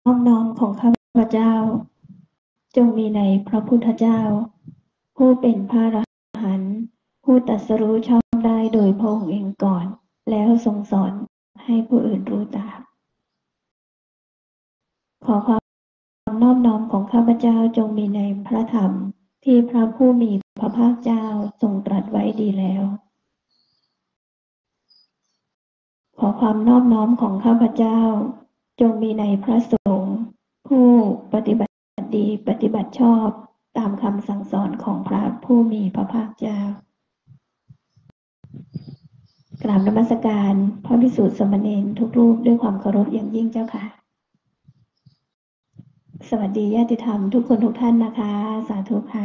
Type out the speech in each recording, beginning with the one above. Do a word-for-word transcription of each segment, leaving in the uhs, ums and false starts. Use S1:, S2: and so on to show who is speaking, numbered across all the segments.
S1: อบน้อมของข้าพเจ้าจงมีในพระพุทธเจ้าผู้เป็นพระอรหันต์ผู้ตรัสรู้ชอบได้โดยพระองค์เองก่อนแล้วทรงสอนให้ผู้อื่นรู้ตามขอความนอบน้อมของข้าพเจ้าจงมีในพระธรรมที่พระผู้มีพระภาคเจ้าทรงตรัสไว้ดีแล้วขอความนอบน้อมของข้าพเจ้าจงมีในพระสงฆ์ผู้ปฏิบัติดีปฏิบัติชอบตามคำสั่งสอนของพระผู้มีพระภาคเจ้ากราบนมัสการพระภิกษุสามเณรทุกรูปด้วยความเคารพอย่างยิ่งเจ้าค่ะสวัสดีญาติธรรมทุกคนทุกท่านนะคะสาธุค่ะ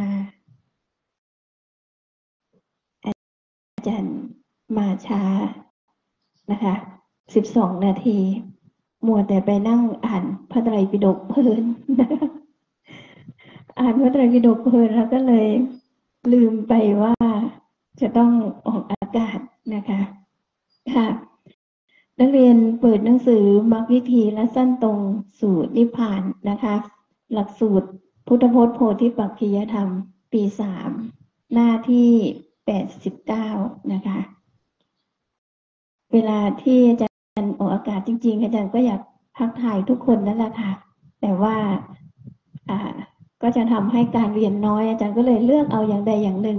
S1: อาจารย์มาช้านะคะสิบสองนาทีมัวแต่ไปนั่งอ่านพระไตรปิฎกเพลินอ่านพระไตรปิฎกเพลินแล้วก็เลยลืมไปว่าจะต้องออกอากาศนะคะค่ะนักเรียนเปิดหนังสือมรรควิธีและสั้นตรงสู่นิพพานนะคะหลักสูตรพุทธพจน์โพธิปักขิยธรรมปีสามหน้าที่แปดสิบเก้านะคะเวลาที่อาจารย์ออกอากาศจริงๆอาจารย์ก็อยากทักทายทุกคนนั่นแหละค่ะแต่ว่าอ่าก็จะทำให้การเรียนน้อยอาจารย์ก็เลยเลือกเอาอย่างใดอย่างหนึ่ง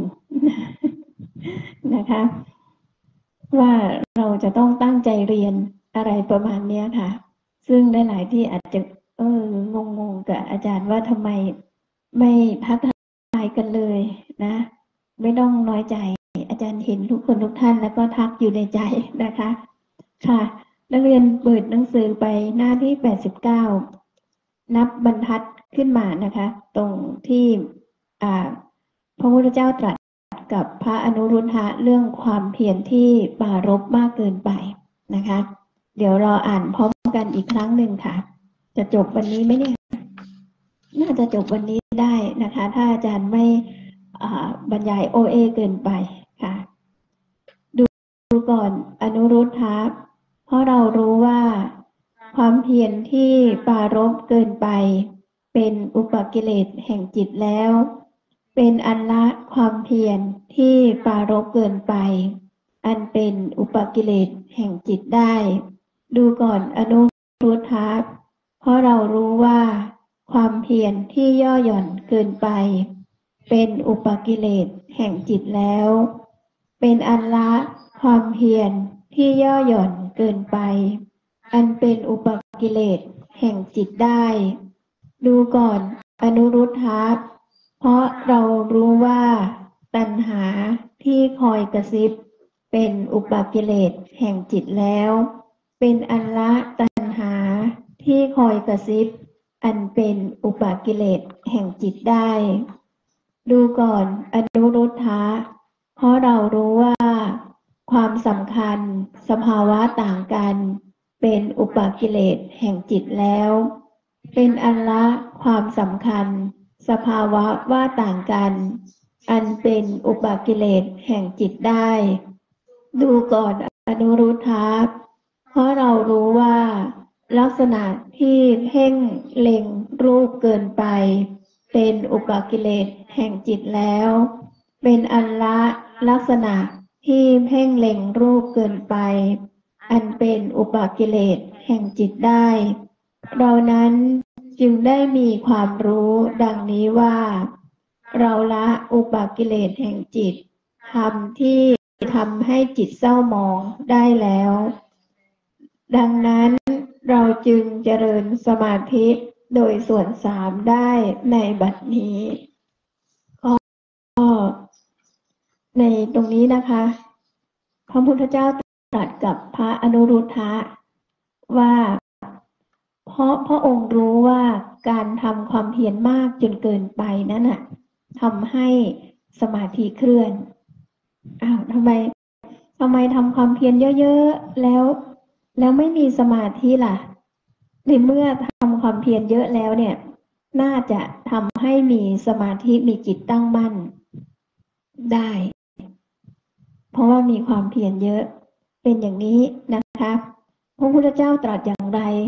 S1: นะคะว่าเราจะต้องตั้งใจเรียนอะไรประมาณนี้ค่ะซึ่งหลายๆที่อาจจะเอองงๆกับอาจารย์ว่าทำไมไม่ทักทายกันเลยนะไม่ต้องน้อยใจอาจารย์เห็นทุกคนทุกท่านแล้วก็ทักอยู่ในใจนะคะค่ะนักเรียนเปิดหนังสือไปหน้าที่แปดสิบเก้านับบรรทัดขึ้นมานะคะตรงที่อ่าพระพุทธเจ้าตรัสกับพระอนุรุทธะเรื่องความเพียรที่ปรารภมากเกินไปนะคะเดี๋ยวเราอ่านพร้อมกันอีกครั้งหนึ่งค่ะจะจบวันนี้ไหมเนี่ยน่าจะจบวันนี้ได้นะคะถ้าอาจารย์ไม่บรรยายโอเอเกินไปค่ะดูก่อนอนุรุทธะเพราะเรารู้ว่าความเพียรที่ปรารภเกินไปเป็นอุปกิเลสแห่งจิตแล้วเป็นอันละความเพียรที่ปรารภเกินไปอันเป็นอุปกิเลสแห่งจิตได้ดูก่อนอนุรุทธะเพราะเรารู้ว่าความเพียรที่ย่อหย่อนเกินไปเป็นอุปกิเลสแห่งจิตแล้วเป็นอันละความเพียรที่ย่อหย่อนเกินไปอันเป็นอุปกิเลสแห่งจิตได้ดูก่อนอนุรุทธะเพราะเรารู้ว่าตัณหาที่คอยกระซิบเป็นอุปกิเลสแห่งจิตแล้วเป็นอันละตัณหาที่คอยกระซิบอันเป็นอุปกิเลสแห่งจิตได้ดูก่อนอนุรุทธะเพราะเรารู้ว่าความสำคัญสภาวะต่างกันเป็นอุปกิเลสแห่งจิตแล้วเป็นอันละความสำคัญสภาวะว่าต่างกันอันเป็นอุปกิเลสแห่งจิตได้ดูก่อนอนุรุทธะเพราะเรารู้ว่าลักษณะที่เพ่งเล็งรูปเกินไปเป็นอุปกิเลสแห่งจิตแล้วเป็นอันละลักษณะที่เพ่งเล็งรูปเกินไปอันเป็นอุปกิเลสแห่งจิตได้เรานั้นจึงได้มีความรู้ดังนี้ว่าเราละอุปกิเลสแห่งจิตทำที่ทำให้จิตเศร้าหมองได้แล้วดังนั้นเราจึงเจริญสมาธิโดยส่วนสามได้ในบัดนี้ก็ในตรงนี้นะคะพระพุทธเจ้าตรัสกับพระอนุรุทธะว่าเพราะพระองค์รู้ว่าการทำความเพียรมากจนเกินไปนั้นน่ะทำให้สมาธิเคลื่อนอ้าวทำไมทำไมทำความเพียรเยอะๆแล้วแล้วไม่มีสมาธิล่ะในเมื่อทำความเพียรเยอะแล้วเนี่ยน่าจะทำให้มีสมาธิมีจิตตั้งมั่นได้เพราะว่ามีความเพียรเยอะเป็นอย่างนี้นะคะพระพุทธเจ้าตรัสอย่างไร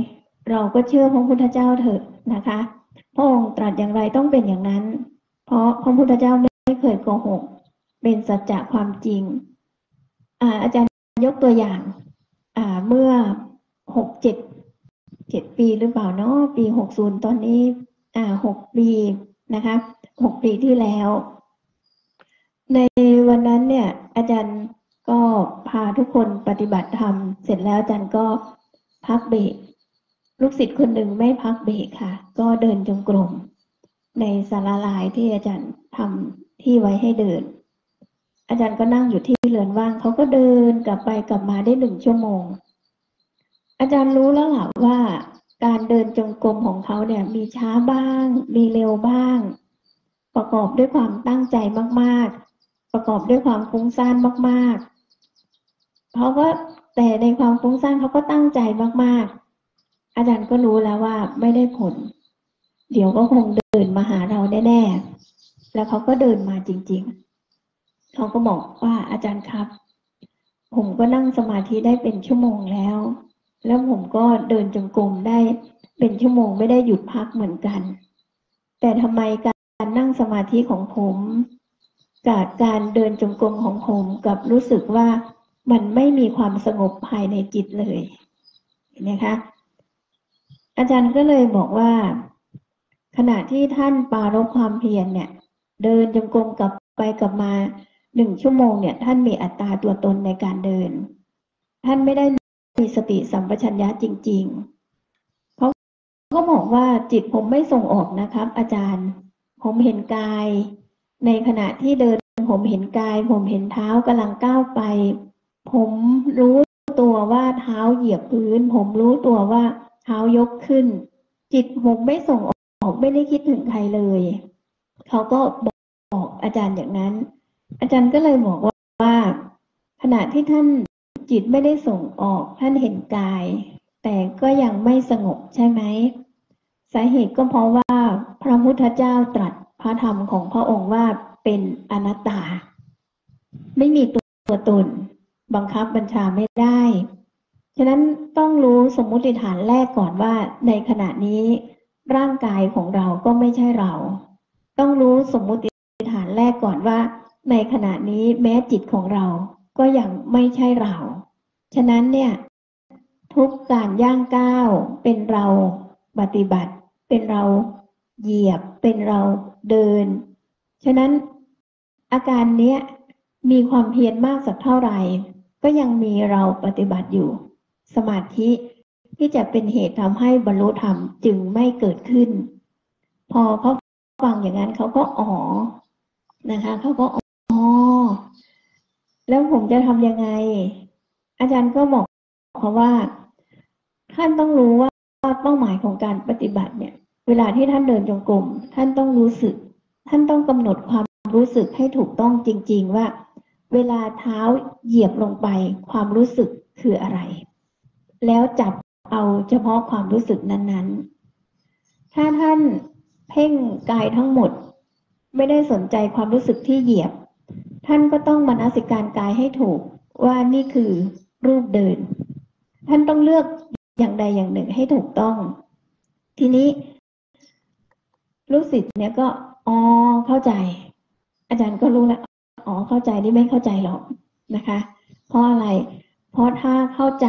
S1: เราก็เชื่อพระพุทธเจ้าเถอะนะคะพระองค์ตรัสอย่างไรต้องเป็นอย่างนั้นเพราะพระพุทธเจ้าไม่เคยโกหกเป็นสัจจะความจริงอ่าอาจารย์ยกตัวอย่างอ่าเมื่อหกเจ็ดเจ็ดปีหรือเปล่าเนาะปีหกสิบตอนนี้อ่าหกปีนะคะหกปีที่แล้วในวันนั้นเนี่ยอาจารย์ก็พาทุกคนปฏิบัติธรรมเสร็จแล้วอาจารย์ก็พักเบรกลูกศิษย์คนหนึ่งไม่พักเบรกค่ะก็เดินจงกรมในศาลาลายที่อาจารย์ทำที่ไว้ให้เดินอาจารย์ก็นั่งอยู่ที่เรือนว่างเขาก็เดินกลับไปกลับมาได้หนึ่งชั่วโมงอาจารย์รู้แล้วล่ะว่าการเดินจงกรมของเขาเนี่ยมีช้าบ้างมีเร็วบ้างประกอบด้วยความตั้งใจมากๆประกอบด้วยความฟุ้งซ่านมากๆเขาก็แต่ในความฟุ้งซ่านเขาก็ตั้งใจมากๆอาจารย์ก็รู้แล้วว่าไม่ได้ผลเดี๋ยวก็คงเดินมาหาเราแน่ๆแล้วเขาก็เดินมาจริงๆเขาก็บอกว่าอาจารย์ครับผมก็นั่งสมาธิได้เป็นชั่วโมงแล้วแล้วผมก็เดินจงกรมได้เป็นชั่วโมงไม่ได้หยุดพักเหมือนกันแต่ทำไมการนั่งสมาธิของผมกับการเดินจงกรมของผมกับรู้สึกว่ามันไม่มีความสงบภายในจิตเลยนะคะอาจารย์ก็เลยบอกว่าขณะที่ท่านปรารภความเพียรเนี่ยเดินจงกรมกลับไปกลับมาหนึ่งชั่วโมงเนี่ยท่านมีอัตตาตัวตนในการเดินท่านไม่ได้มีสติสัมปชัญญะจริงๆเขาก็บอกว่าจิตผมไม่ส่งออกนะครับอาจารย์ผมเห็นกายในขณะที่เดินผมเห็นกายผมเห็นเท้ากำลังก้าวไปผมรู้ตัวว่าเท้าเหยียบพื้นผมรู้ตัวว่าเท้ายกขึ้นจิตผมไม่ส่งออกไม่ได้คิดถึงใครเลยเขาก็บอกอาจารย์อย่างนั้นอาจารย์ก็เลยบอกว่าขณะที่ท่านจิตไม่ได้ส่งออกท่านเห็นกายแต่ก็ยังไม่สงบใช่ไหมสาเหตุก็เพราะว่าพระพุทธเจ้าตรัสพระธรรมของพระองค์ว่าเป็นอนัตตาไม่มีตัวตนบังคับบัญชาไม่ได้ฉะนั้นต้องรู้สมมุติฐานแรกก่อนว่าในขณะนี้ร่างกายของเราก็ไม่ใช่เราต้องรู้สมมุติฐานแรกก่อนว่าในขณะนี้แม้จิตของเราก็ยังไม่ใช่เราฉะนั้นเนี่ยทุกการย่างก้าวเป็นเราปฏิบัติเป็นเราเหยียบเป็นเราเดินฉะนั้นอาการเนี้ยมีความเพียรมากสักเท่าไหร่ก็ยังมีเราปฏิบัติอยู่สมาธิที่จะเป็นเหตุทำให้บรรลุธรรมจึงไม่เกิดขึ้นพอเขาฟังอย่างนั้นเขาก็อ๋อนะคะเขาก็อ๋อแล้วผมจะทำยังไงอาจารย์ก็บอกเขาว่าท่านต้องรู้ว่าเป้าหมายของการปฏิบัติเนี่ยเวลาที่ท่านเดินจงกรมท่านต้องรู้สึกท่านต้องกำหนดความรู้สึกให้ถูกต้องจริงๆว่าเวลาเท้าเหยียบลงไปความรู้สึกคืออะไรแล้วจับเอาเฉพาะความรู้สึกนั้นๆถ้าท่านเพ่งกายทั้งหมดไม่ได้สนใจความรู้สึกที่เหยียบท่านก็ต้องมนสิการกายให้ถูกว่านี่คือรูปเดินท่านต้องเลือกอย่างใดอย่างหนึ่งให้ถูกต้องทีนี้ลูกศิษย์เนี่ยก็อ๋อเข้าใจอาจารย์ก็รู้แล้วอ๋อเข้าใจนี่ไม่เข้าใจหรอกนะคะเพราะอะไรเพราะถ้าเข้าใจ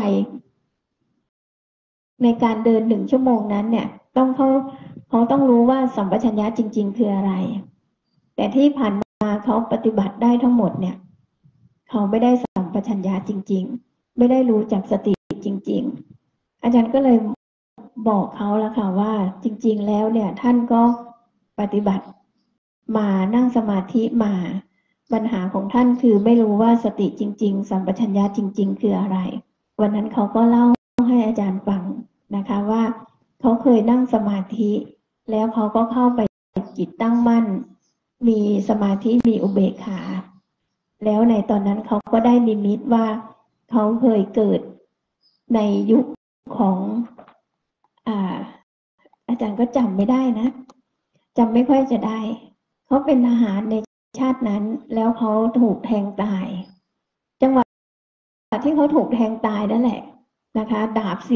S1: ในการเดินหนึ่งชั่วโมงนั้นเนี่ยต้องเขาเขาต้องรู้ว่าสัมปชัญญะจริงๆคืออะไรแต่ที่ผ่านมาเขาปฏิบัติได้ทั้งหมดเนี่ยเขาไม่ได้สัมปชัญญะจริงๆไม่ได้รู้จักสติจริงๆอาจารย์ก็เลยบอกเขาแล้วค่ะว่าจริงๆแล้วเนี่ยท่านก็ปฏิบัติมานั่งสมาธิมาปัญหาของท่านคือไม่รู้ว่าสติจริงๆสัมปชัญญะจริงๆคืออะไรวันนั้นเขาก็เล่าให้อาจารย์ฟังนะคะว่าเขาเคยนั่งสมาธิแล้วเขาก็เข้าไปจิตตั้งมั่นมีสมาธิมีอุเบกขาแล้วในตอนนั้นเขาก็ได้นิมิตว่าเขาเคยเกิดในยุคของอ่าอาจารย์ก็จำไม่ได้นะจำไม่ค่อยจะได้เขาเป็นทหารในชาตินั้นแล้วเขาถูกแทงตายจังหวะที่เขาถูกแทงตายนั่นแหละนะคะดาบเสียบหน้าอ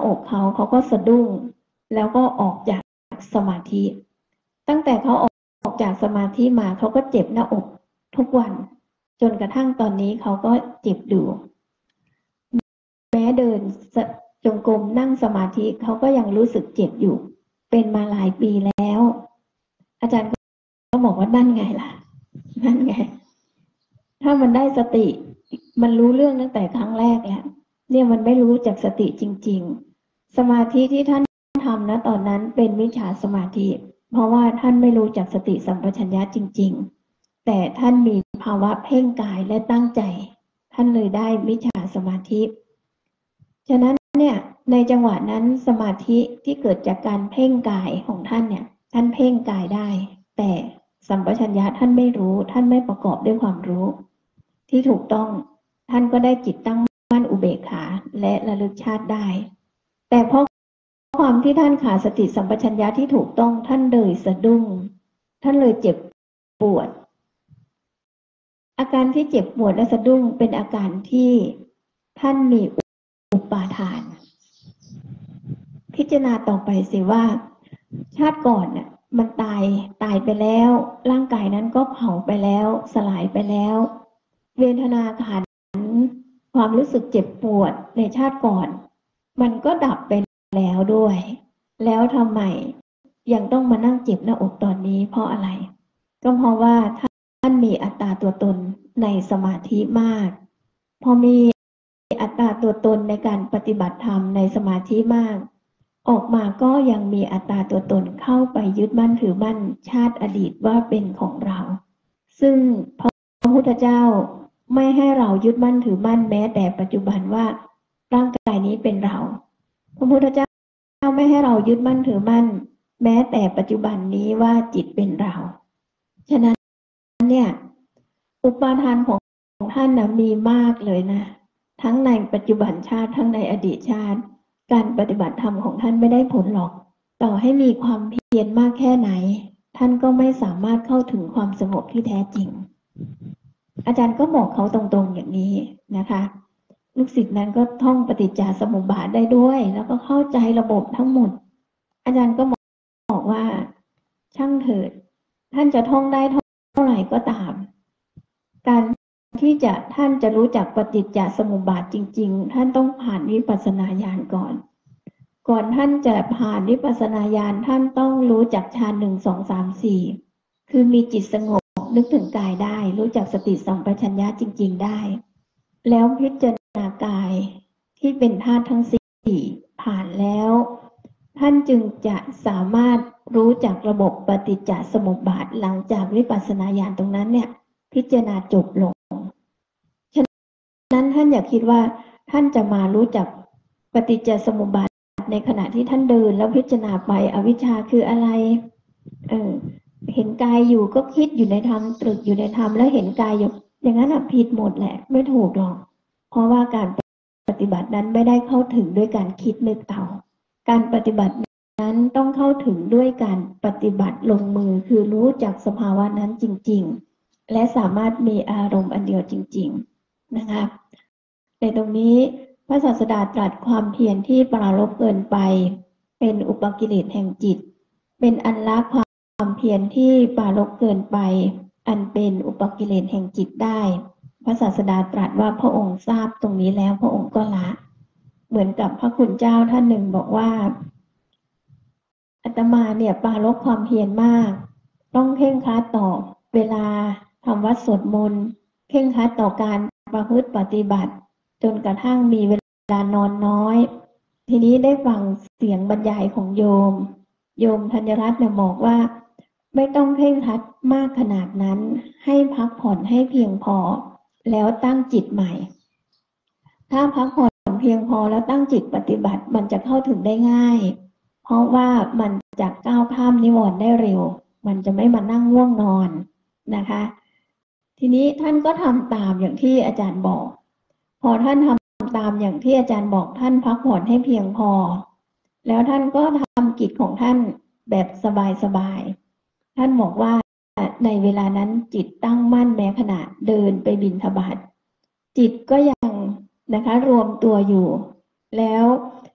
S1: อกเขาเขาก็สะดุ้งแล้วก็ออกจากสมาธิตั้งแต่เขาออกจากสมาธิมาเขาก็เจ็บหน้าอกทุกวันจนกระทั่งตอนนี้เขาก็เจ็บอยู่แม้เดินจงกรมนั่งสมาธิเขาก็ยังรู้สึกเจ็บอยู่เป็นมาหลายปีแล้วอาจารย์ก็บอกว่านั่นไงล่ะนั่นไงถ้ามันได้สติมันรู้เรื่องตั้งแต่ครั้งแรกแล้วเนี่ยมันไม่รู้จากสติจริงๆสมาธิที่ท่านทำนะตอนนั้นเป็นมิจฉาสมาธิเพราะว่าท่านไม่รู้จักสติสัมปชัญญะจริงๆแต่ท่านมีภาวะเพ่งกายและตั้งใจท่านเลยได้มิจฉาสมาธิฉะนั้นเนี่ยในจังหวะนั้นสมาธิที่เกิดจากการเพ่งกายของท่านเนี่ยท่านเพ่งกายได้แต่สัมปชัญญะท่านไม่รู้ท่านไม่ประกอบด้วยความรู้ที่ถูกต้องท่านก็ได้จิตตั้งมั่นอุเบกขาและระลึกชาติได้แต่เพราะความที่ท่านขาดสติสัมปชัญญะที่ถูกต้องท่านเลยสะดุ้งท่านเลยเจ็บปวดอาการที่เจ็บปวดและสะดุ้งเป็นอาการที่ท่านมีอุปาทานพิจารณาต่อไปสิว่าชาติก่อนเนี่ยมันตายตายไปแล้วร่างกายนั้นก็เผาไปแล้วสลายไปแล้วเวทนาขันธ์ความรู้สึกเจ็บปวดในชาติก่อนมันก็ดับไปแล้วด้วยแล้วทำไมยังต้องมานั่งเจ็บหน้าอกตอนนี้เพราะอะไรก็เพราะว่าท่านมีอัตตาตัวตนในสมาธิมากพอมีอัตตาตัวตนในการปฏิบัติธรรมในสมาธิมากออกมาก็ยังมีอัตตาตัวตนเข้าไปยึดมั่นถือมั่นชาติอดีตว่าเป็นของเราซึ่งพระพุทธเจ้าไม่ให้เรายึดมั่นถือมั่นแม้แต่ปัจจุบันว่าร่างกายนี้เป็นเราพระพุทธเจ้าไม่ให้เรายึดมั่นถือมั่นแม้แต่ปัจจุบันนี้ว่าจิตเป็นเราฉะนั้นเนี่ยอุปาทานของท่านนะมีมากเลยนะทั้งในปัจจุบันชาติทั้งในอดีตชาติการปฏิบัติธรรมของท่านไม่ได้ผลหรอกต่อให้มีความเพียรมากแค่ไหนท่านก็ไม่สามารถเข้าถึงความสงบที่แท้จริงอาจารย์ก็บอกเขาตรงๆอย่างนี้นะคะลูกศิษย์นั้นก็ท่องปฏิจจสมุปบาทได้ด้วยแล้วก็เข้าใจระบบทั้งหมดอาจารย์ก็บอกว่าช่างเถิดท่านจะท่องได้เท่าไหร่ก็ตามการที่จะท่านจะรู้จักปฏิจจสมุปบาทจริงๆท่านต้องผ่านวิปัสสนาญาณก่อนก่อนท่านจะผ่านวิปัสสนาญาณท่านต้องรู้จักฌานหนึ่งสองสามสี่คือมีจิตสงบนึกถึงกายได้รู้จักสติสัมปชัญญะจริงๆได้แล้วพิจารณากายที่เป็นธาตุทั้งสี่ผ่านแล้วท่านจึงจะสามารถรู้จักระบบปฏิจจสมุปบาทหลังจากวิปัสสนาญาณตรงนั้นเนี่ยพิจารณาจบลงฉะนั้นท่านอย่าคิดว่าท่านจะมารู้จักปฏิจจสมุปบาทในขณะที่ท่านเดินแล้วพิจารณาไปอวิชชาคืออะไรเออเห็นกายอยู่ก็คิดอยู่ในธรรมตรึกอยู่ในธรรมแล้วเห็นกายอยู่อย่างนั้นผิดหมดแหละไม่ถูกหรอกเพราะว่าการปฏิบัตินั้นไม่ได้เข้าถึงด้วยการคิดนึกเอาการปฏิบัตินั้นต้องเข้าถึงด้วยการปฏิบัติลงมือคือรู้จักสภาวะนั้นจริงๆและสามารถมีอารมณ์อันเดียวจริงๆนะคะในตรงนี้พระศาสดาตรัสความเพียรที่ปรารภเกินไปเป็นอุปกิเลสแห่งจิตเป็นอันละความเพียรที่ปรารภเกินไปอันเป็นอุปกิเลสแห่งจิตได้พระศาสดาตรัสว่าพระองค์ทราบตรงนี้แล้วพระองค์ก็ละเหมือนกับพระคุณเจ้าท่านหนึ่งบอกว่าอาตมาเนี่ยปรารภความเพียรมากต้องเคร่งครัดต่อเวลาทำวัดสวดมนต์เคร่งครัดต่อการประพฤติปฏิบัติจนกระทั่งมีเวลานอนน้อยทีนี้ได้ฟังเสียงบรรยายของโยมโยมธัญรัตน์เนี่ยบอกว่าไม่ต้องเคร่งครัดมากขนาดนั้นให้พักผ่อนให้เพียงพอแล้วตั้งจิตใหม่ถ้าพักผ่อนเพียงพอแล้วตั้งจิตปฏิบัติมันจะเข้าถึงได้ง่ายเพราะว่ามันจะก้าวข้ามนิวรณ์ได้เร็วมันจะไม่มานั่งง่วงนอนนะคะทีนี้ท่านก็ทำตามอย่างที่อาจารย์บอกพอท่านทำตามอย่างที่อาจารย์บอกท่านพักผ่อนให้เพียงพอแล้วท่านก็ทำกิจของท่านแบบสบายๆท่านบอกว่าในเวลานั้นจิตตั้งมั่นแม้ขณะเดินไปบิณฑบาตจิตก็ยังนะคะรวมตัวอยู่แล้ว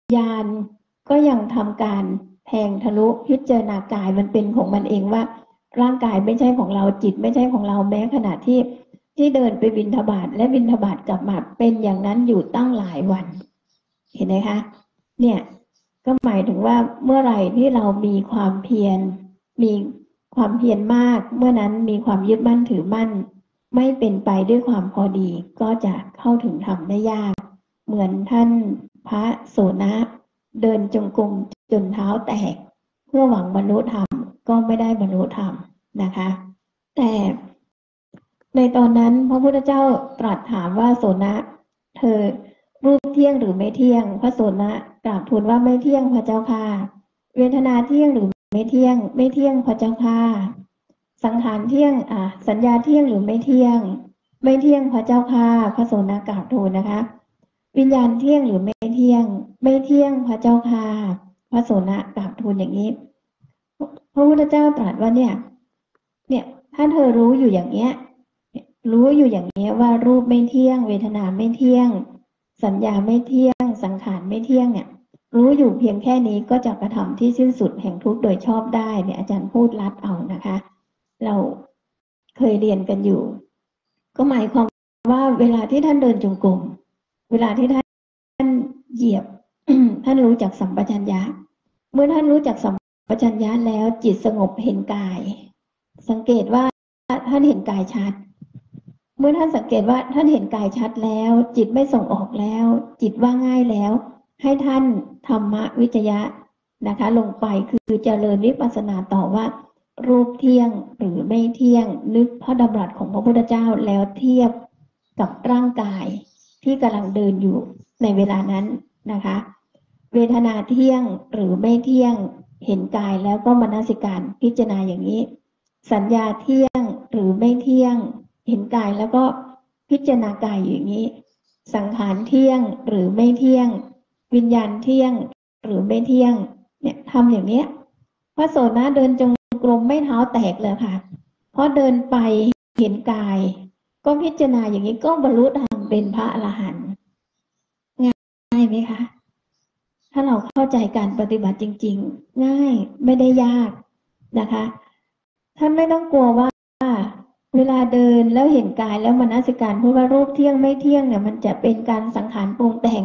S1: ญาณก็ยังทำการแทงทะลุพิจารณากายมันเป็นของมันเองว่าร่างกายไม่ใช่ของเราจิตไม่ใช่ของเราแม้ขณะที่ที่เดินไปบิณฑบาตและบิณฑบาตกลับมาเป็นอย่างนั้นอยู่ตั้งหลายวันเห็นไหมคะเนี่ยก็หมายถึงว่าเมื่อไหร่ที่เรามีความเพียรมีความเพียรมากเมื่อนั้นมีความยึดมั่นถือมั่นไม่เป็นไปด้วยความพอดีก็จะเข้าถึงธรรมได้ยากเหมือนท่านพระโสนะเดินจงกรมจนเท้าแตกเพื่อหวังบรรลุธรรมก็ไม่ได้บรรลุธรรมนะคะแต่ในตอนนั้นพระพุทธเจ้าตรัสถามว่าโสนะเธอรูปเที่ยงหรือไม่เที่ยงพระโสนะกราบทูลว่าไม่เที่ยงพระเจ้าค่ะเวทนาเที่ยงหรือไม่เที่ยงไม่เที่ยงพระเจ้าค่ะสังขารเที่ยงอ่ะสัญญาเที่ยงหรือไม่เที่ยงไม่เที่ยงพระเจ้าค่ะพระโสนะกราบทูลนะคะวิญญาณเที่ยงหรือไม่เที่ยงไม่เที่ยงพระเจ้าค่ะพระโสนะกราบทูลอย่างนี้พระพุทธเจ้าตรัสว่าเนี่ยเนี่ยถ้าเธอรู้อยู่อย่างเนี้ยรู้อยู่อย่างนี้ว่ารูปไม่เที่ยงเวทนาไม่เที่ยงสัญญาไม่เที่ยงสังขารไม่เที่ยงเนี่ยรู้อยู่เพียงแค่นี้ก็จะกระทำที่สิ้นสุดแห่งทุกข์โดยชอบได้เนี่ยอาจารย์พูดลัดเอานะคะเราเคยเรียนกันอยู่ก็หมายความว่าเวลาที่ท่านเดินจงกรมเวลาที่ท่านเหยียบ ท่านรู้จักสัมปชัญญะเมื่อท่านรู้จักสัมปชัญญะแล้วจิตสงบเห็นกายสังเกตว่าท่านเห็นกายชัดเมื่อท่านสังเกตว่าท่านเห็นกายชัดแล้วจิตไม่ส่งออกแล้วจิตว่าง่ายแล้วให้ท่านธรรมวิจยะนะคะลงไปคือเจริญวิปัสสนาต่อว่ารูปเที่ยงหรือไม่เที่ยงนึกพระดำรัสของพระพุทธเจ้าแล้วเทียบกับร่างกายที่กำลังเดินอยู่ในเวลานั้นนะคะเวทนาเที่ยงหรือไม่เที่ยงเห็นกายแล้วก็มนสิการพิจารณาอย่างนี้สัญญาเที่ยงหรือไม่เที่ยงเห็นกายแล้วก็พิจารณากายอย่างนี้สังขารเที่ยงหรือไม่เที่ยงวิญญาณเที่ยงหรือไม่เที่ยงเนี่ยทำอย่างนี้พระโสนะเดินจงกรมไม่เท้าแตกเลยค่ะเพราะเดินไปเห็นกายก็พิจารณาอย่างนี้ก็บรรลุธรรมเป็นพระอรหันต์ง่ายไหมคะถ้าเราเข้าใจการปฏิบัติจริงๆง่ายไม่ได้ยากนะคะท่านไม่ต้องกลัวว่าเวลาเดินแล้วเห็นกายแล้วมนสิการพูดว่ารูปเที่ยงไม่เที่ยงเนี่ยมันจะเป็นการสังขารปรุงแต่ง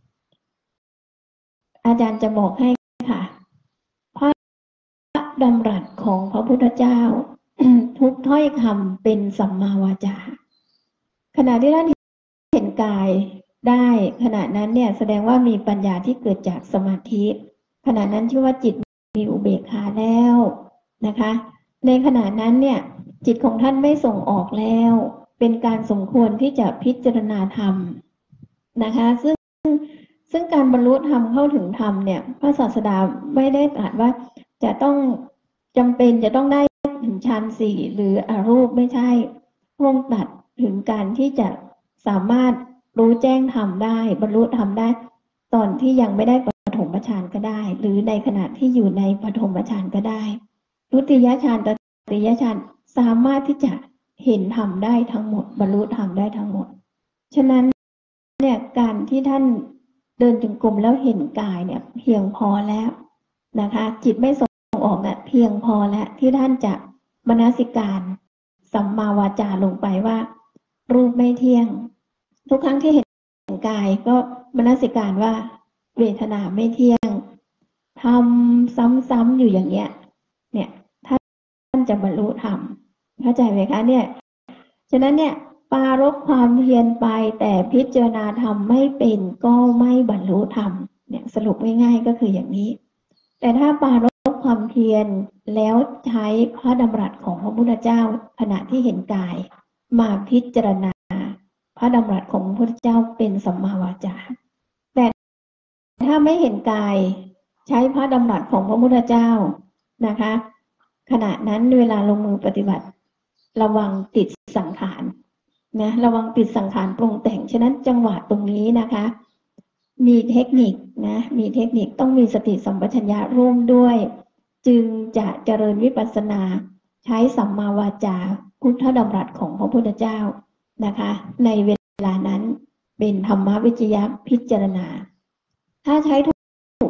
S1: อาจารย์จะบอกให้ค่ะพระดำรัสของพระพุทธเจ้า ทุกถ้อยคำเป็นสัมมาวาจาขณะที่ท่านเห็นกายได้ขณะนั้นเนี่ยแสดงว่ามีปัญญาที่เกิดจากสมาธิขณะนั้นชื่อว่าจิตมีอุเบกขาแล้วนะคะในขณะนั้นเนี่ยจิตของท่านไม่ส่งออกแล้วเป็นการสมควรที่จะพิจารณาธรรมนะคะซึ่งซึ่งการบรรลุธรรมเข้าถึงธรรมเนี่ยพระศาสดาไม่ได้ตรัสว่าจะต้องจำเป็นจะต้องได้ถึงฌานสี่หรืออรูปไม่ใช่พระองค์ตรัสถึงการที่จะสามารถรู้แจ้งธรรมได้บรรลุธรรมได้ตอนที่ยังไม่ได้ปฐมฌานก็ได้หรือในขณะที่อยู่ในปฐมฌานก็ได้ทุติยฌานตติยฌานสามารถที่จะเห็นธรรมได้ทั้งหมดบรรลุธรรมได้ทั้งหมดฉะนั้นเนี่ยการที่ท่านเดินจงกรมแล้วเห็นกายเนี่ยเพียงพอแล้วนะคะจิตไม่ส่งออกเนี่ยเพียงพอแล้วที่ท่านจะมนสิการสัมมาวาจาลงไปว่ารูปไม่เที่ยงทุกครั้งที่เห็นกายก็มนสิการว่าเวทนาไม่เที่ยงทำซ้ำๆอยู่อย่างเงี้ยเนี่ยท่านจะบรรลุธรรมเข้าใจไหมคะเนี่ยฉะนั้นเนี่ยปรารภความเพียรไปแต่พิจารณาธรรมไม่เป็นก็ไม่บรรลุธรรมเนี่ยสรุปง่ายๆก็คืออย่างนี้แต่ถ้าปรารภความเพียรแล้วใช้พระดำรัสของพระพุทธเจ้าขณะที่เห็นกายมาพิจารณาพระดำรัสของพระพุทธเจ้าเป็นสัมมาวาจาแต่ถ้าไม่เห็นกายใช้พระดำรัสของพระพุทธเจ้านะคะขณะนั้นเวลาลงมือปฏิบัติระวังติดสังขารนะระวังติดสังขารปรุงแต่งฉะนั้นจังหวะตรงนี้นะคะมีเทคนิคนะมีเทคนิคต้องมีสติสัมปชัญญะร่วมด้วยจึงจะเจริญวิปัสสนาใช้สัมมาวาจาพุทธดำรัสของพระพุทธเจ้านะคะในเวลานั้นเป็นธรรมวิจยะพิจารณาถ้าใช้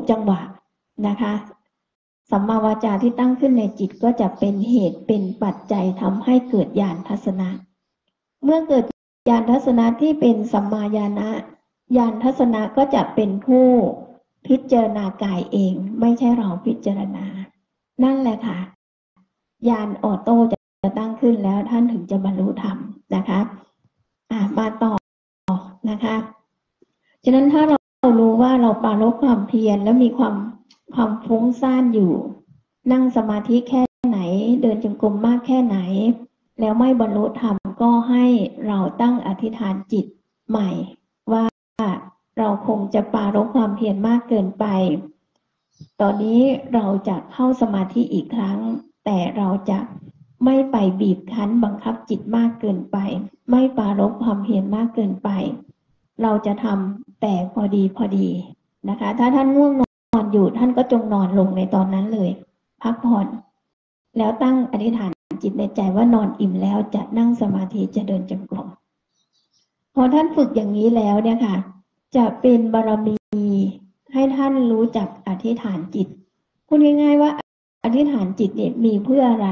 S1: จังหวะนะคะสัมมาวาจาที่ตั้งขึ้นในจิตก็จะเป็นเหตุเป็นปัจจัยทำให้เกิดญาณทัศนะเมื่อเกิดญาณทัศนะที่เป็นสัมมาญาณะญาณทัศนะก็จะเป็นผู้พิจารณากายเองไม่ใช่เราพิจารณานั่นแหละค่ะญาณออโต้จะตั้งขึ้นแล้วท่านถึงจะบรรลุธรรมนะคะอ่ะมาต่อนะคะฉะนั้นถ้าเรารู้ว่าเราปรารภความเพียรแล้วมีความความฟุ้งซ่านอยู่นั่งสมาธิแค่ไหนเดินจงกรมมากแค่ไหนแล้วไม่บรรลุธรรมก็ให้เราตั้งอธิษฐานจิตใหม่ว่าเราคงจะปรารภความเพียรมากเกินไปตอนนี้เราจะเข้าสมาธิอีกครั้งแต่เราจะไม่ไปบีบคั้นบังคับจิตมากเกินไปไม่ปรารภความเพียรมากเกินไปเราจะทำแต่พอดีพอดีนะคะถ้าท่านง่วงนอนอยู่ท่านก็จงนอนลงในตอนนั้นเลยพักผ่อนแล้วตั้งอธิษฐานจิตในใจว่านอนอิ่มแล้วจะนั่งสมาธิจะเดินจงกรมพอท่านฝึกอย่างนี้แล้วเนี่ยค่ะจะเป็นบารมีให้ท่านรู้จักอธิษฐานจิตพูดง่ายๆว่าอธิษฐานจิตเนี่ยมีเพื่ออะไร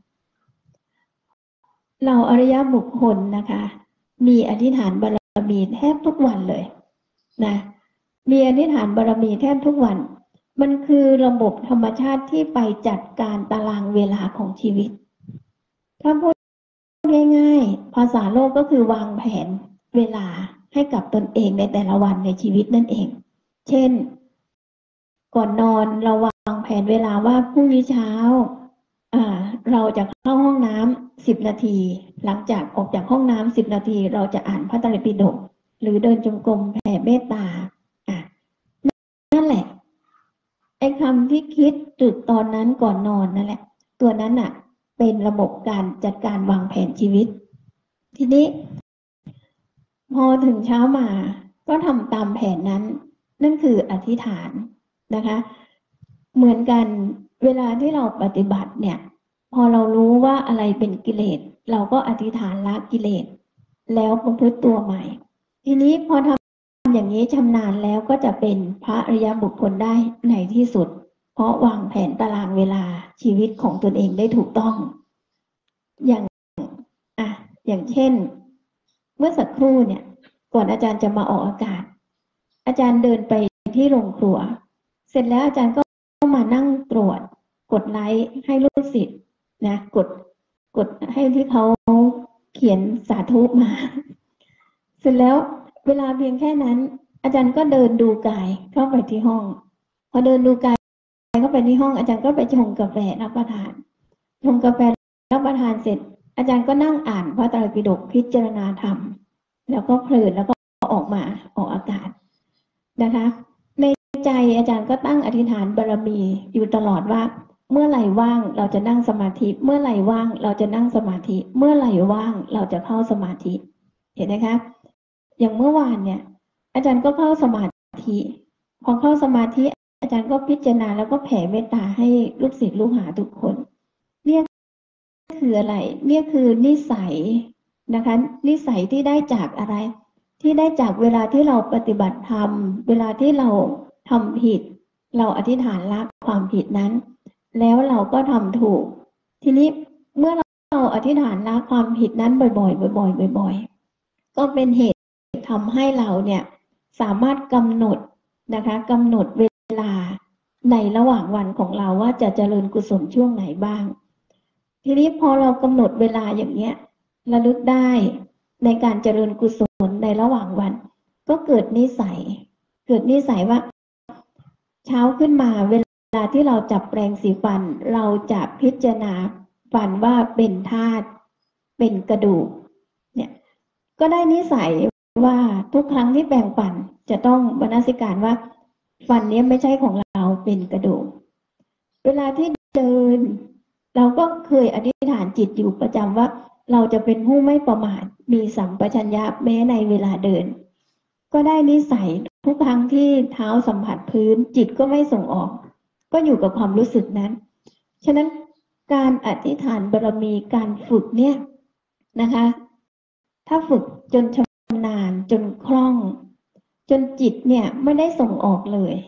S1: เราอริยบุคคลนะคะมีอธิษฐานบารมีแทบทุกวันเลยนะมีอธิษฐานบารมีแทบทุกวันมันคือระบบธรรมชาติที่ไปจัดการตารางเวลาของชีวิตถ้าพูดง่ายๆภาษาโลกก็คือวางแผนเวลาให้กับตนเองในแต่ละวันในชีวิตนั่นเองเช่นก่อนนอนเราวางแผนเวลาว่าพรุ่งนี้เช้าอ่าเราจะเข้าห้องน้ำสิบนาทีหลังจากออกจากห้องน้ำสิบนาทีเราจะอ่านพระไตรปิฎกหรือเดินจงกรมแผ่เมตตาอ่ะนั่นแหละไอ้คำที่คิดตรึกตอนนั้นก่อนนอนนั่นแหละตัวนั้นน่ะเป็นระบบการจัดการวางแผนชีวิตทีนี้พอถึงเช้ามาก็ทำตามแผนนั้นนั่นคืออธิษฐานนะคะเหมือนกันเวลาที่เราปฏิบัติเนี่ยพอเรารู้ว่าอะไรเป็นกิเลสเราก็อธิษฐานละกิเลสแล้วประพฤติตัวใหม่ทีนี้พอทำอย่างนี้ชำนาญแล้วก็จะเป็นพระอริยบุคคลได้ในที่สุดเพราะวางแผนตารางเวลาชีวิตของตนเองได้ถูกต้องอย่างอ่ะอย่างเช่นเมื่อสักครู่เนี่ยก่อนอาจารย์จะมาออกอากาศอาจารย์เดินไปที่โรงครัวเสร็จแล้วอาจารย์ก็มานั่งตรวจกดไลค์ให้ลูกศิษย์นะกดกดให้ที่เขาเขียนสาธุมาเสร็จแล้วเวลาเพียงแค่นั้นอาจารย์ก็เดินดูกายเข้าไปที่ห้องพอเดินดูกายเข้าไปที่ห้องอาจารย์ก็ไปชงกาแฟรับประทานชงกาแฟรับประทานเสร็จอาจารย์ก็นั่งอ่านพระไตรปิฎกพิจารณาธรรมแล้วก็เพลินแล้วก็ออกมาออกอากาศนะคะในใจอาจารย์ก็ตั้งอธิษฐานบารมีอยู่ตลอดว่าเมื่อไหร่ว่างเราจะนั่งสมาธิเมื่อไหร่ว่างเราจะนั่งสมาธิเมื่อไหร่ว่างเราจะเข้าสมาธิเห็นไหมคะอย่างเมื่อวานเนี่ยอาจารย์ก็เข้าสมาธิพอเข้าสมาธิอาจารย์ก็พิจารณาแล้วก็แผ่เมตตาให้ลูกศิษย์ลูกหาทุกคนเนี่ยคืออะไรเนี่ยคือนิสัยนะคะนิสัยที่ได้จากอะไรที่ได้จากเวลาที่เราปฏิบัติธรรมเวลาที่เราทำผิดเราอธิษฐานละความผิดนั้นแล้วเราก็ทำถูกทีนี้เมื่อเราอธิษฐานละความผิดนั้นบ่อยๆบ่อยๆบ่อยๆก็เป็นเหตุทำให้เราเนี่ยสามารถกำหนดนะคะกำหนดเวลาในระหว่างวันของเราว่าจะเจริญกุศลช่วงไหนบ้างทีนี้พอเรากำหนดเวลาอย่างเนี้ยระลึกได้ในการเจริญกุศลในระหว่างวันก็เกิดนิสัยเกิดนิสัยว่าเช้าขึ้นมาเวลาที่เราจับแปรงสีฟันเราจะพิจารณาฟันว่าเป็นธาตุเป็นกระดูกเนี่ยก็ได้นิสัยว่าทุกครั้งที่แปรงฟันจะต้องมนสิการว่าฟันนี้ไม่ใช่ของเราเป็นกระดูกเวลาที่เดินเราก็เคยอธิษฐานจิตอยู่ประจำว่าเราจะเป็นผู้ไม่ประมาทมีสัมปชัญญะแม้ในเวลาเดินก็ได้นิสัยทุกครั้งที่เท้าสัมผัสพื้นจิตก็ไม่ส่งออกก็อยู่กับความรู้สึกนั้นฉะนั้นการอธิษฐานบารมีการฝึกเนี่ยนะคะถ้าฝึกจนชำนาญจนคล่องจนจิตเนี่ยไม่ได้ส่งออกเลย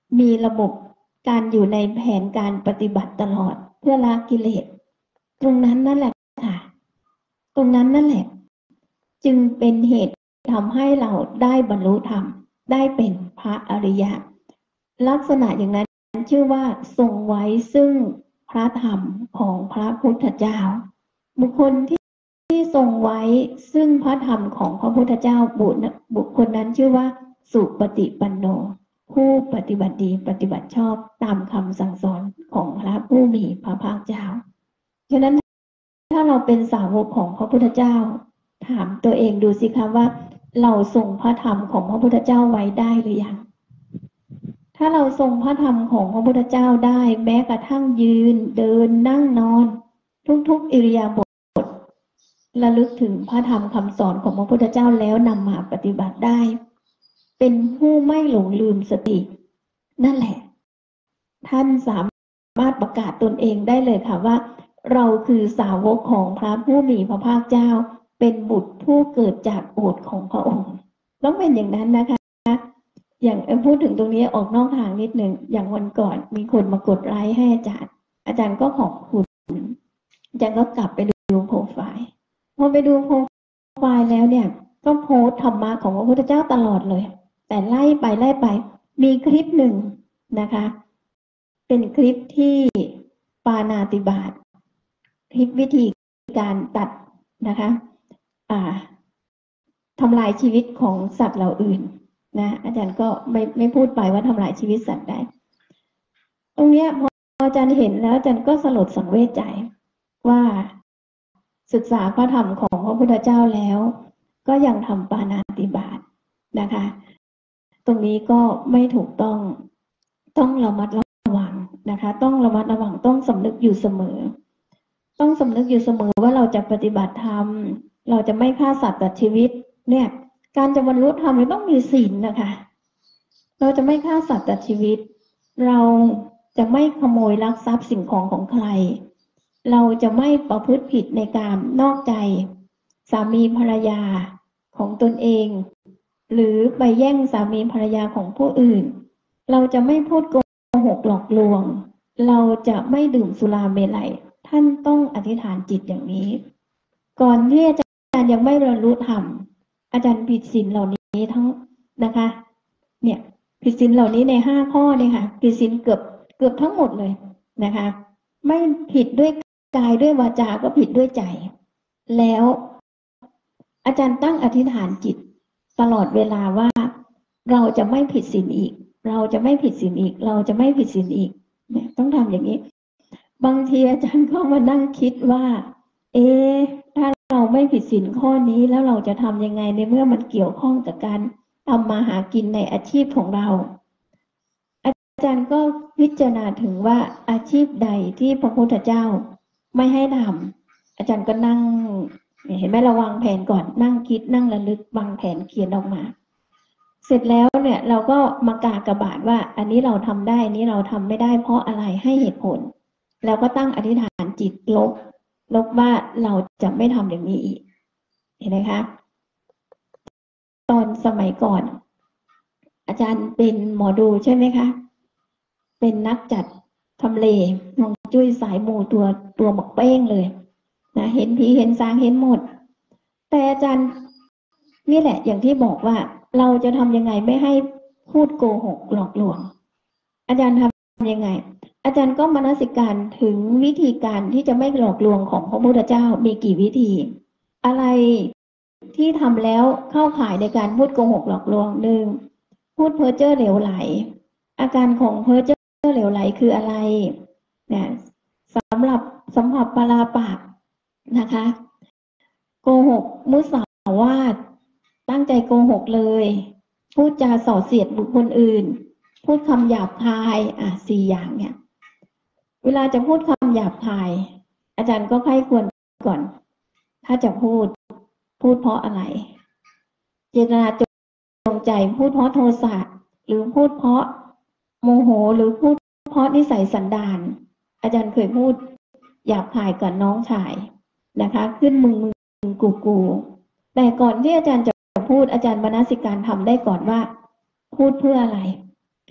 S1: มีระบบการอยู่ในแผนการปฏิบัติตลอดเพื่อละกิเลสตรงนั้นนั่นแหละค่ะตรงนั้นนั่นแหละจึงเป็นเหตุทำให้เราได้บรรลุธรรมได้เป็นพระอริยะลักษณะอย่างนั้นชื่อว่าทรงไว้ซึ่งพระธรรมของพระพุทธเจ้าบุคคลที่ที่ทรงไว้ซึ่งพระธรรมของพระพุทธเจ้าบุคคลนั้นชื่อว่าสุปฏิปันโนผู้ปฏิบัติดีปฏิบัติชอบตามคำสั่งสอนของพระผู้มีพระภาคเจ้าฉะนั้นถ้าเราเป็นสาวกของพระพุทธเจ้าถามตัวเองดูสิคะว่าเราทรงพระธรรมของพระพุทธเจ้าไว้ได้หรือยังถ้าเราทรงพระธรรมของพระพุทธเจ้าได้แม้กระทั่งยืนเดินนั่งนอนทุกๆอิริยาบถระลึกถึงพระธรรมคำสอนของพระพุทธเจ้าแล้วนำมาปฏิบัติได้เป็นผู้ไม่หลงลืมสตินั่นแหละท่านสามารถประกาศตนเองได้เลยค่ะว่าเราคือสาวกของพระผู้มีพระภาคเจ้าเป็นบุตรผู้เกิดจากโอษฐ์ของพระองค์ต้องเป็นอย่างนั้นนะคะอย่างพูดถึงตรงนี้ออกนอกทางนิดหนึ่งอย่างวันก่อนมีคนมากดไลค์ให้อาจารย์อาจารย์ก็ขอบคุณอาจารย์ก็กลับไปดูโปรไฟล์พอไปดูโปรไฟล์แล้วเนี่ยก็โพสธรรมะของพระพุทธเจ้าตลอดเลยแต่ไล่ไปไล่ไปมีคลิปหนึ่งนะคะเป็นคลิปที่ปาณาติบาตคลิปวิธีการตัดนะคะอ่าทำลายชีวิตของสัตว์เหล่าอื่นนะอาจารย์ก็ไม่ไม่พูดไปว่าทำลายชีวิตสัตว์ได้ตรงเนี้ยพออาจารย์เห็นแล้วอาจารย์ก็สลดสังเวชใจว่าศึกษาพระธรรมของพระพุทธเจ้าแล้วก็ยังทำปาณาติบาตนะคะตรงนี้ก็ไม่ถูกต้องต้องระมัดระวังนะคะต้องระมัดระวังต้องสำนึกอยู่เสมอต้องสำนึกอยู่เสมอว่าเราจะปฏิบัติธรรมเราจะไม่ฆ่าสัตว์ตัดชีวิตเนี่ยการจะบรรลุธรรมเราต้องมีศีลนะคะเราจะไม่ฆ่าสัตว์ตัดชีวิตเราจะไม่ขโมยลักทรัพย์สิ่งของของใครเราจะไม่ประพฤติผิดในการนอกใจสามีภรรยาของตนเองหรือไปแย่งสามีภรรยาของผู้อื่นเราจะไม่พูดโกหกหลอกลวงเราจะไม่ดื่มสุราเมลัยท่านต้องอธิษฐานจิตอย่างนี้ก่อนที่อาจารย์ยังไม่บรรลุธรรมอาจารย์ผิดศีลเหล่านี้ทั้งนะคะเนี่ยผิดศีลเหล่านี้ในห้าข้อเนี่ยค่ะผิดศีลเกือบเกือบทั้งหมดเลยนะคะไม่ผิดด้วยกายด้วยวาจาก็ผิดด้วยใจแล้วอาจารย์ตั้งอธิษฐานจิตตลอดเวลาว่าเราจะไม่ผิดศีลอีกเราจะไม่ผิดศีลอีกเราจะไม่ผิดศีลอีกเนี่ยต้องทำอย่างนี้บางทีอาจารย์ก็มานั่งคิดว่าเอ๊ะถ้าเราไม่ผิดศีลข้อนี้แล้วเราจะทำยังไงในเมื่อมันเกี่ยวข้องกับการทำมาหากินในอาชีพของเราอาจารย์ก็พิจารณาถึงว่าอาชีพใดที่พระพุทธเจ้าไม่ให้ทำอาจารย์ก็นั่งเห็นไหมเราวางแผนก่อนนั่งคิดนั่งระลึกวางแผนเขียนออกมาเสร็จแล้วเนี่ยเราก็มากากบาทว่าอันนี้เราทำได้อันนี้เราทำไม่ได้เพราะอะไรให้เหตุผลแล้วก็ตั้งอธิษฐานจิตลบลบว่าเราจะไม่ทำอย่างนี้อีกเห็นไหมคะตอนสมัยก่อนอาจารย์เป็นหมอดูใช่ไหมคะเป็นนักจัดทำเลฮวงจุ้ยสายมูตัวตัวหมกเป้งเลยนะเห็นผีเห็นสางเห็นหมดแต่อาจารย์นี่แหละอย่างที่บอกว่าเราจะทำยังไงไม่ให้พูดโกหกหลอกลวงอาจารย์ทำยังไงอาจารย์ก็มนสิการถึงวิธีการที่จะไม่หลอกลวงของพระพุทธเจ้ามีกี่วิธีอะไรที่ทำแล้วเข้าข่ายในการพูดโกหกหลอกลวงหนึ่งพูดเพ้อเจ้อเหลวไหลอาการของเพ้อเจ้อเหลวไหลคืออะไรเนี่ยสำหรับสำหรับปาราปากนะคะโกหกมุสาวาทตั้งใจโกหกเลยพูดจาส่อเสียดบุคคลอื่นพูดคำหยาบคายอ่ะสี่อย่างเนี่ยเวลาจะพูดคำหยาบคายอาจารย์ก็ใคร่ควรก่อนถ้าจะพูดพูดเพราะอะไรเจตนาจงใจพูดเพราะโทสะหรือพูดเพราะโมโหหรือพูดเพราะนิสัยสันดานอาจารย์เคยพูดหยาบคายกับน้องชายนะคะขึ้นมึงมึงกูกูแต่ก่อนที่อาจารย์จะพูดอาจารย์มนสิการทำได้ก่อนว่าพูดเพื่ออะไรอ่ะ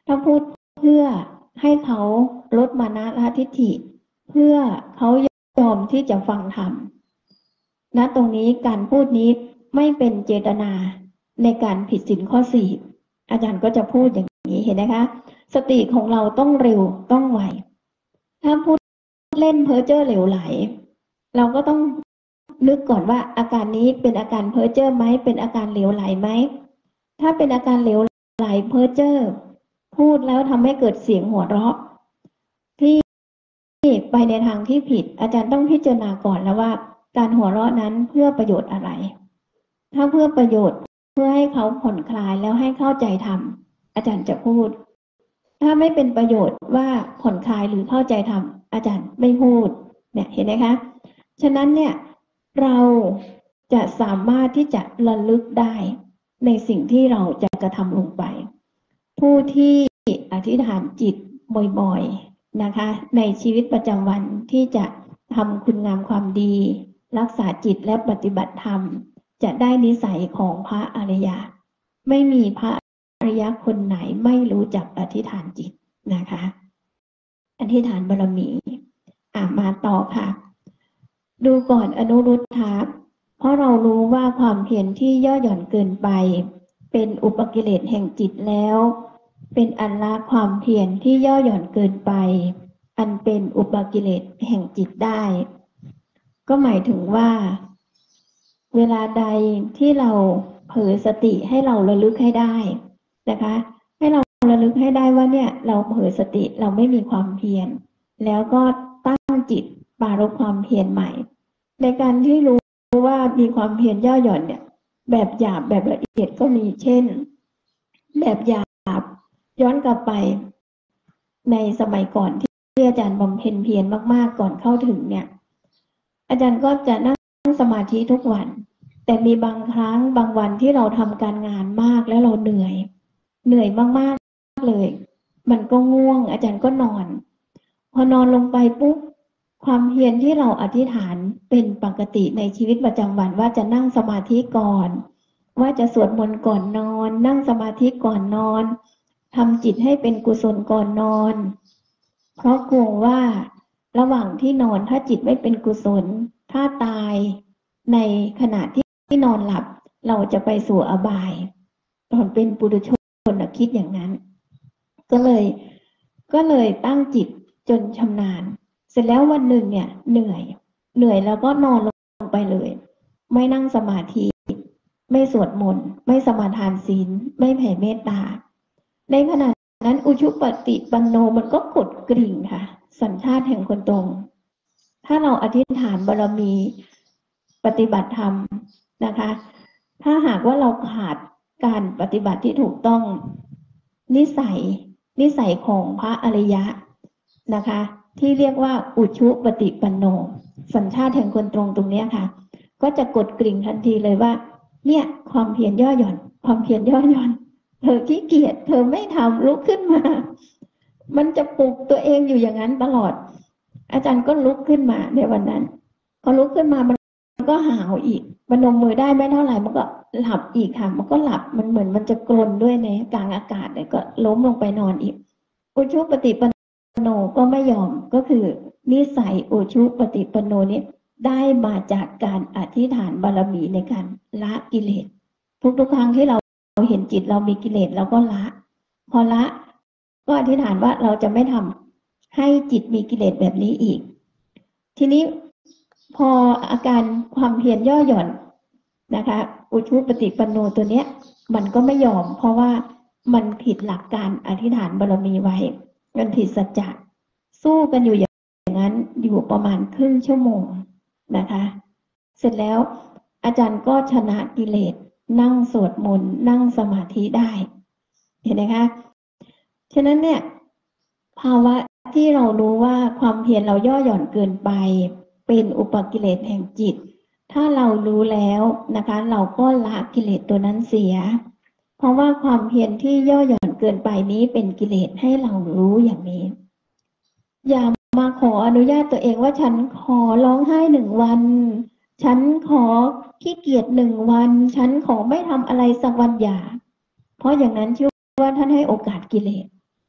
S1: ถ้าพูดเพื่อให้เขาลดมานะละทิฏฐิเพื่อเขายอมที่จะฟังธรรมณตรงนี้การพูดนี้ไม่เป็นเจตนาในการผิดศีลข้อสี่อาจารย์ก็จะพูดอย่างนี้เห็นไหมคะสติของเราต้องเร็วต้องไวถ้าพูดเล่นเพ้อเจ้อเหลวไหลเราก็ต้องนึกก่อนว่าอาการนี้เป็นอาการเพ้อเจ้อไหมเป็นอาการเหลวไหลไหมถ้าเป็นอาการเหลวไหลเพ้อเจ้อพูดแล้วทำให้เกิดเสียงหัวเราะที่ไปในทางที่ผิดอาจารย์ต้องพิจารณาก่อนแล้วว่าการหัวเราะนั้นเพื่อประโยชน์อะไรถ้าเพื่อประโยชน์เพื่อให้เขาผ่อนคลายแล้วให้เข้าใจธรรมอาจารย์จะพูดถ้าไม่เป็นประโยชน์ว่าผ่อนคลายหรือเข้าใจธรรมอาจารย์ไม่พูดเนี่ยเห็นไหมคะฉะนั้นเนี่ยเราจะสามารถที่จะระลึกได้ในสิ่งที่เราจะกระทำลงไปผู้ที่อธิษฐานจิตบ่อยๆนะคะในชีวิตประจำวันที่จะทำคุณงามความดีรักษาจิตและปฏิบัติธรรมจะได้นิสัยของพระอริยะไม่มีพระอริยะคนไหนไม่รู้จักอธิษฐานจิตนะคะอธิษฐานบารมีอ่ะมาต่อค่ะดูก่อนอนุรุทธะเพราะเรารู้ว่าความเพียรที่ย่อหย่อนเกินไปเป็นอุปกิเลสแห่งจิตแล้วเป็นอันละความเพียรที่ย่อหย่อนเกินไปอันเป็นอุปกิเลสแห่งจิตได้ก็หมายถึงว่าเวลาใดที่เราเผลอสติให้เราระลึกให้ได้นะคะให้เราระลึกให้ได้ว่าเนี่ยเราเผลอสติเราไม่มีความเพียรแล้วก็ตั้งจิตปรารภความเพียรใหม่ในการที่รู้ว่ามีความเพียรย่อหย่อนเนี่ยแบบหยาบแบบละเอียดก็มีเช่นแบบหยาบย้อนกลับไปในสมัยก่อนที่อาจารย์บำเพ็ญเพียรมากๆก่อนเข้าถึงเนี่ยอาจารย์ก็จะนั่งสมาธิทุกวันแต่มีบางครั้งบางวันที่เราทำการงานมากแล้วเราเหนื่อยเหนื่อยมากๆเลยมันก็ง่วงอาจารย์ก็นอนพอนอนลงไปปุ๊บความเพียรที่เราอธิษฐานเป็นปกติในชีวิตประจำวันว่าจะนั่งสมาธิก่อนว่าจะสวดมนต์ก่อนนอนนั่งสมาธิก่อนนอนทำจิตให้เป็นกุศลก่อนนอนเพราะกลัวว่าระหว่างที่นอนถ้าจิตไม่เป็นกุศลถ้าตายในขณะที่นอนหลับเราจะไปสู่อบายตอนเป็นปุถุชนคิดอย่างนั้นก็เลยก็เลยตั้งจิตจนชำนาญเสร็จแล้ววันหนึ่งเนี่ยเหนื่อยเหนื่อยแล้วก็นอนลงไปเลยไม่นั่งสมาธิไม่สวดมนต์ไม่สมาทานศีลไม่แผ่เมตตาในขณะนั้นอุชุปฏิปันโนมันก็กดกริ่งค่ะสัญชาติแห่งคนตรงถ้าเราอธิษฐานบารมีปฏิบัติธรรมนะคะถ้าหากว่าเราขาดการปฏิบัติที่ถูกต้องนิสัยนิสัยของพระอริยะนะคะที่เรียกว่าอุชุปฏิปันโนสัญชาติแห่งคนตรงตรงนี้ค่ะก็จะกดกริ่งทันทีเลยว่าเนี่ยความเพียรย่อหย่อนความเพียรย่อหย่อนเธอขี้เกียจเธอไม่ทำลุกขึ้นมามันจะปลุกตัวเองอยู่อย่างนั้นตลอดอาจารย์ก็ลุกขึ้นมาในวันนั้นพอลุกขึ้นมามันก็หาวอีกมันนมมือได้ไม่เท่าไหร่มันก็หลับอีกค่ะมันก็หลับมันเหมือนมันจะกลนด้วยในกลางอากาศเลยก็ล้มลงไปนอนอีกอุชุปฏิปันโนก็ไม่ยอมก็คือนิสัยอุชุปฏิปันโนนี้ได้มาจากการอธิษฐานบารมีในการละกิเลสทุกๆครั้งที่เราเห็นจิตเรามีกิเลสเราก็ละพอละก็อธิษฐานว่าเราจะไม่ทำให้จิตมีกิเลสแบบนี้อีกทีนี้พออาการความเพียรย่อหย่อนนะคะอุชุปฏิปันโนตัวเนี้ยมันก็ไม่ยอมเพราะว่ามันผิดหลักการอธิษฐานบารมีไว้มันผิดสัจจะสู้กันอยู่อย่างนั้นอยู่ประมาณครึ่งชั่วโมงนะคะเสร็จแล้วอาจารย์ก็ชนะกิเลสนั่งสวดมนต์นั่งสมาธิได้เห็นไหมคะฉะนั้นเนี่ยภาวะที่เรารู้ว่าความเพียรเราย่อหย่อนเกินไปเป็นอุปกิเลสแห่งจิตถ้าเรารู้แล้วนะคะเราก็ละกิเลสตัวนั้นเสียเพราะว่าความเพียรที่ย่อหย่อนเกินไปนี้เป็นกิเลสให้เรารู้อย่างนี้อย่ามาขออนุญาตตัวเองว่าฉันขอร้องไห้หนึ่งวันฉันขอขี้เกียจหนึ่งวันฉันขอไม่ทำอะไรสักวันอย่าเพราะอย่างนั้นชื่อว่าท่านให้โอกาสกิเลส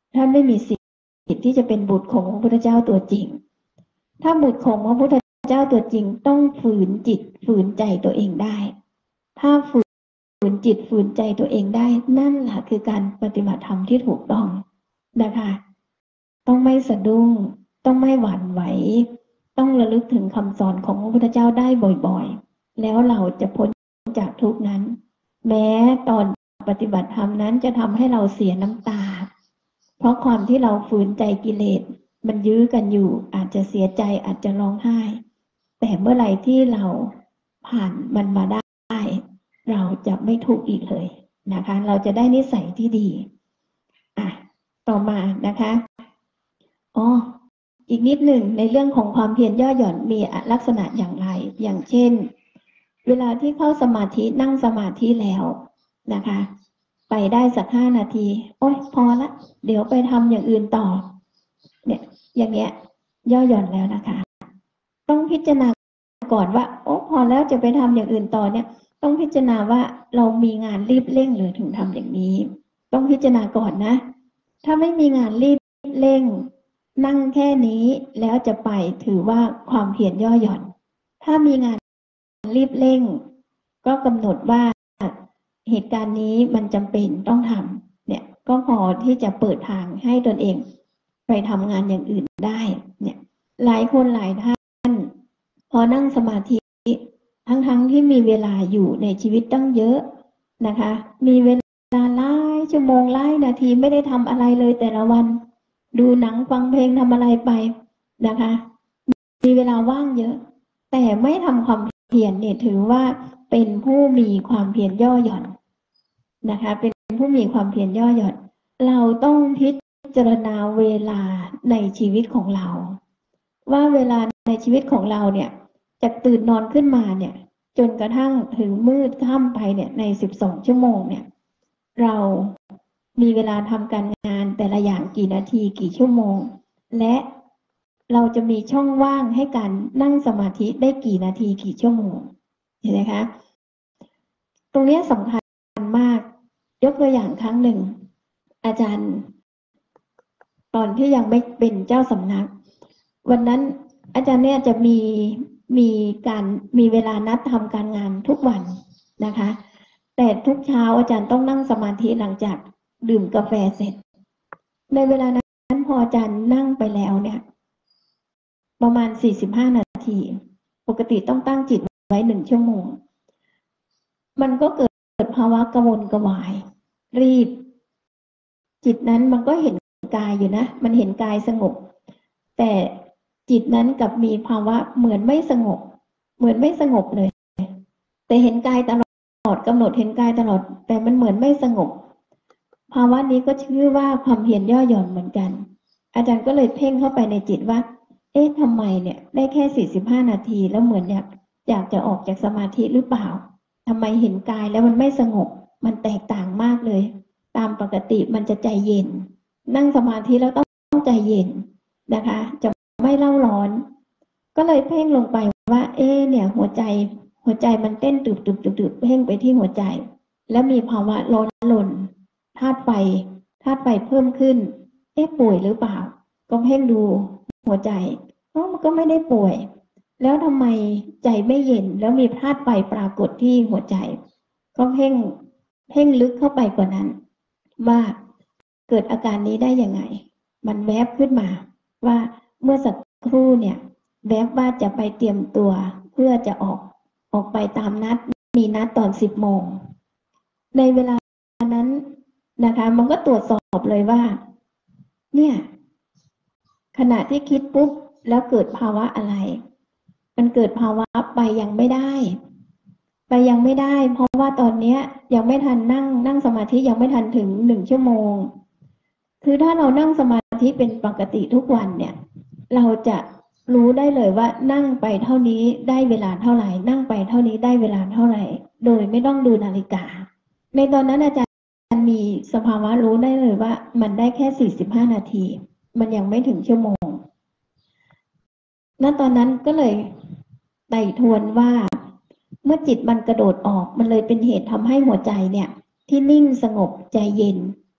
S1: ท่านไม่มีสิทธิ์ที่จะเป็นบุตรของพระพุทธเจ้าตัวจริงถ้าบุตรของพระพุทธเจ้าตัวจริงต้องฝืนจิตฝืนใจตัวเองได้ถ้าฝืนจิตฝืนใจตัวเองได้นั่นแหละคือการปฏิบัติธรรมที่ถูกต้องนะคะต้องไม่สะดุ้งต้องไม่หวั่นไหวต้องระลึกถึงคำสอนของพระพุทธเจ้าได้บ่อยๆแล้วเราจะพ้นจากทุกข์นั้นแม้ตอนปฏิบัติธรรมนั้นจะทำให้เราเสียน้ำตาเพราะความที่เราฝืนใจกิเลสมันยื้อกันอยู่อาจจะเสียใจอาจจะร้องไห้แต่เมื่อไหร่ที่เราผ่านมันมาได้เราจะไม่ทุกข์อีกเลยนะคะเราจะได้นิสัยที่ดีอ่ะต่อมานะคะอ๋ออีกนิดหนึ่งในเรื่องของความเพียรย่อหย่อนมีลักษณะอย่างไรอย่างเช่นเวลาที่เข้าสมาธินั่งสมาธิแล้วนะคะไปได้สักห้านาทีโอ๊ยพอละเดี๋ยวไปทำอย่างอื่นต่อเนี่ยอย่างเงี้ยย่อหย่อนแล้วนะคะต้องพิจารณาก่อนว่าโอ้พอแล้วจะไปทำอย่างอื่นต่อเนี่ยต้องพิจารณาว่าเรามีงานรีบเร่งหรือถึงทำอย่างนี้ต้องพิจารณาก่อนนะถ้าไม่มีงานรีบเร่งนั่งแค่นี้แล้วจะไปถือว่าความเพียรย่อหย่อนถ้ามีงานรีบเร่งก็กำหนดว่าเหตุการณ์นี้มันจำเป็นต้องทำเนี่ยก็พอที่จะเปิดทางให้ตนเองไปทำงานอย่างอื่นได้เนี่ยหลายคนหลายท่านพอนั่งสมาธิทั้งๆที่มีเวลาอยู่ในชีวิตตั้งเยอะนะคะมีเวลาหลายชั่วโมงหลายนาทีไม่ได้ทำอะไรเลยแต่ละวันดูหนังฟังเพลงทำอะไรไปนะคะมีเวลาว่างเยอะแต่ไม่ทำความเพียรเนี่ยถือว่าเป็นผู้มีความเพียรย่อหย่อนนะคะเป็นผู้มีความเพียรย่อหย่อนเราต้องพิจารณาเวลาในชีวิตของเราว่าเวลาในชีวิตของเราเนี่ยจากตื่นนอนขึ้นมาเนี่ยจนกระทั่งถึงมืดค่ำไปเนี่ยในสิบสองชั่วโมงเนี่ยเรามีเวลาทำการงานแต่ละอย่างกี่นาทีกี่ชั่วโมงและเราจะมีช่องว่างให้การนั่งสมาธิได้กี่นาทีกี่ชั่วโมงเห็นไหมคะตรงนี้สำคัญมากยกตัวอย่างครั้งหนึ่งอาจารย์ตอนที่ยังไม่เป็นเจ้าสำนักวันนั้นอาจารย์เนี่ยจะมีมีการมีเวลานัดทำการงานทุกวันนะคะแต่ทุกเช้าอาจารย์ต้องนั่งสมาธิหลังจากดื่มกาแฟเสร็จในเวลานั้นพออาจารย์นั่งไปแล้วเนี่ยประมาณสี่สิบห้านาทีปกติต้องตั้งจิตไว้หนึ่งชั่วโมงมันก็เกิดภาวะกระวนกระวายรีบจิตนั้นมันก็เห็นกายอยู่นะมันเห็นกายสงบแต่จิตนั้นกับมีภาวะเหมือนไม่สงบเหมือนไม่สงบเลยแต่เห็นกายตลอดกำหนดเห็นกายตลอดแต่มันเหมือนไม่สงบภาวะนี้ก็ชื่อว่าความเพียรย่อหย่อนเหมือนกันอาจารย์ก็เลยเพ่งเข้าไปในจิตว่าเอ๊ะทำไมเนี่ยได้แค่สี่สิบห้านาทีแล้วเหมือนอยากอยากจะออกจากสมาธิหรือเปล่าทำไมเห็นกายแล้วมันไม่สงบมันแตกต่างมากเลยตามปกติมันจะใจเย็นนั่งสมาธิแล้วต้องใจเย็นนะคะจะไม่เล่าร้อนก็เลยเพ่งลงไปว่าเอ๊ะเนี่ยหัวใจหัวใจมันเต้นตึบตึบตึบตึบเพ่งไปที่หัวใจแล้วมีภาวะร้อนรนธาตุไฟธาตุไฟเพิ่มขึ้นเอ๊ะป่วยหรือเปล่าก็เพ่งดูหัวใจเพราะมันก็ไม่ได้ป่วยแล้วทำไมใจไม่เย็นแล้วมีธาตุไฟปรากฏที่หัวใจก็เพ่งเพ่งลึกเข้าไปกว่านั้นว่าเกิดอาการนี้ได้ยังไงมันแวบขึ้นมาว่าเมื่อสักครู่เนี่ยแวบว่าจะไปเตรียมตัวเพื่อจะออกออกไปตามนัดมีนัดตอนสิบโมงในเวลานั้นนะคะมันก็ตรวจสอบเลยว่าเนี่ยขณะที่คิดปุ๊บแล้วเกิดภาวะอะไรมันเกิดภาวะไปยังไม่ได้ไปยังไม่ได้เพราะว่าตอนนี้ยังไม่ทันนั่งนั่งสมาธิยังไม่ทันถึงหนึ่งชั่วโมงคือถ้าเรานั่งสมาธิเป็นปกติทุกวันเนี่ยเราจะรู้ได้เลยว่านั่งไปเท่านี้ได้เวลาเท่าไหร่นั่งไปเท่านี้ได้เวลาเท่าไหร่โดยไม่ต้องดูนาฬิกาในตอนนั้นอาจารย์มีสภาวะรู้ได้เลยว่ามันได้แค่สี่สิบห้านาทีมันยังไม่ถึงชั่วโมงณตอนนั้นก็เลยไต่ทวนว่าเมื่อจิตมันกระโดดออกมันเลยเป็นเหตุทำให้หัวใจเนี่ยที่นิ่งสงบใจเย็น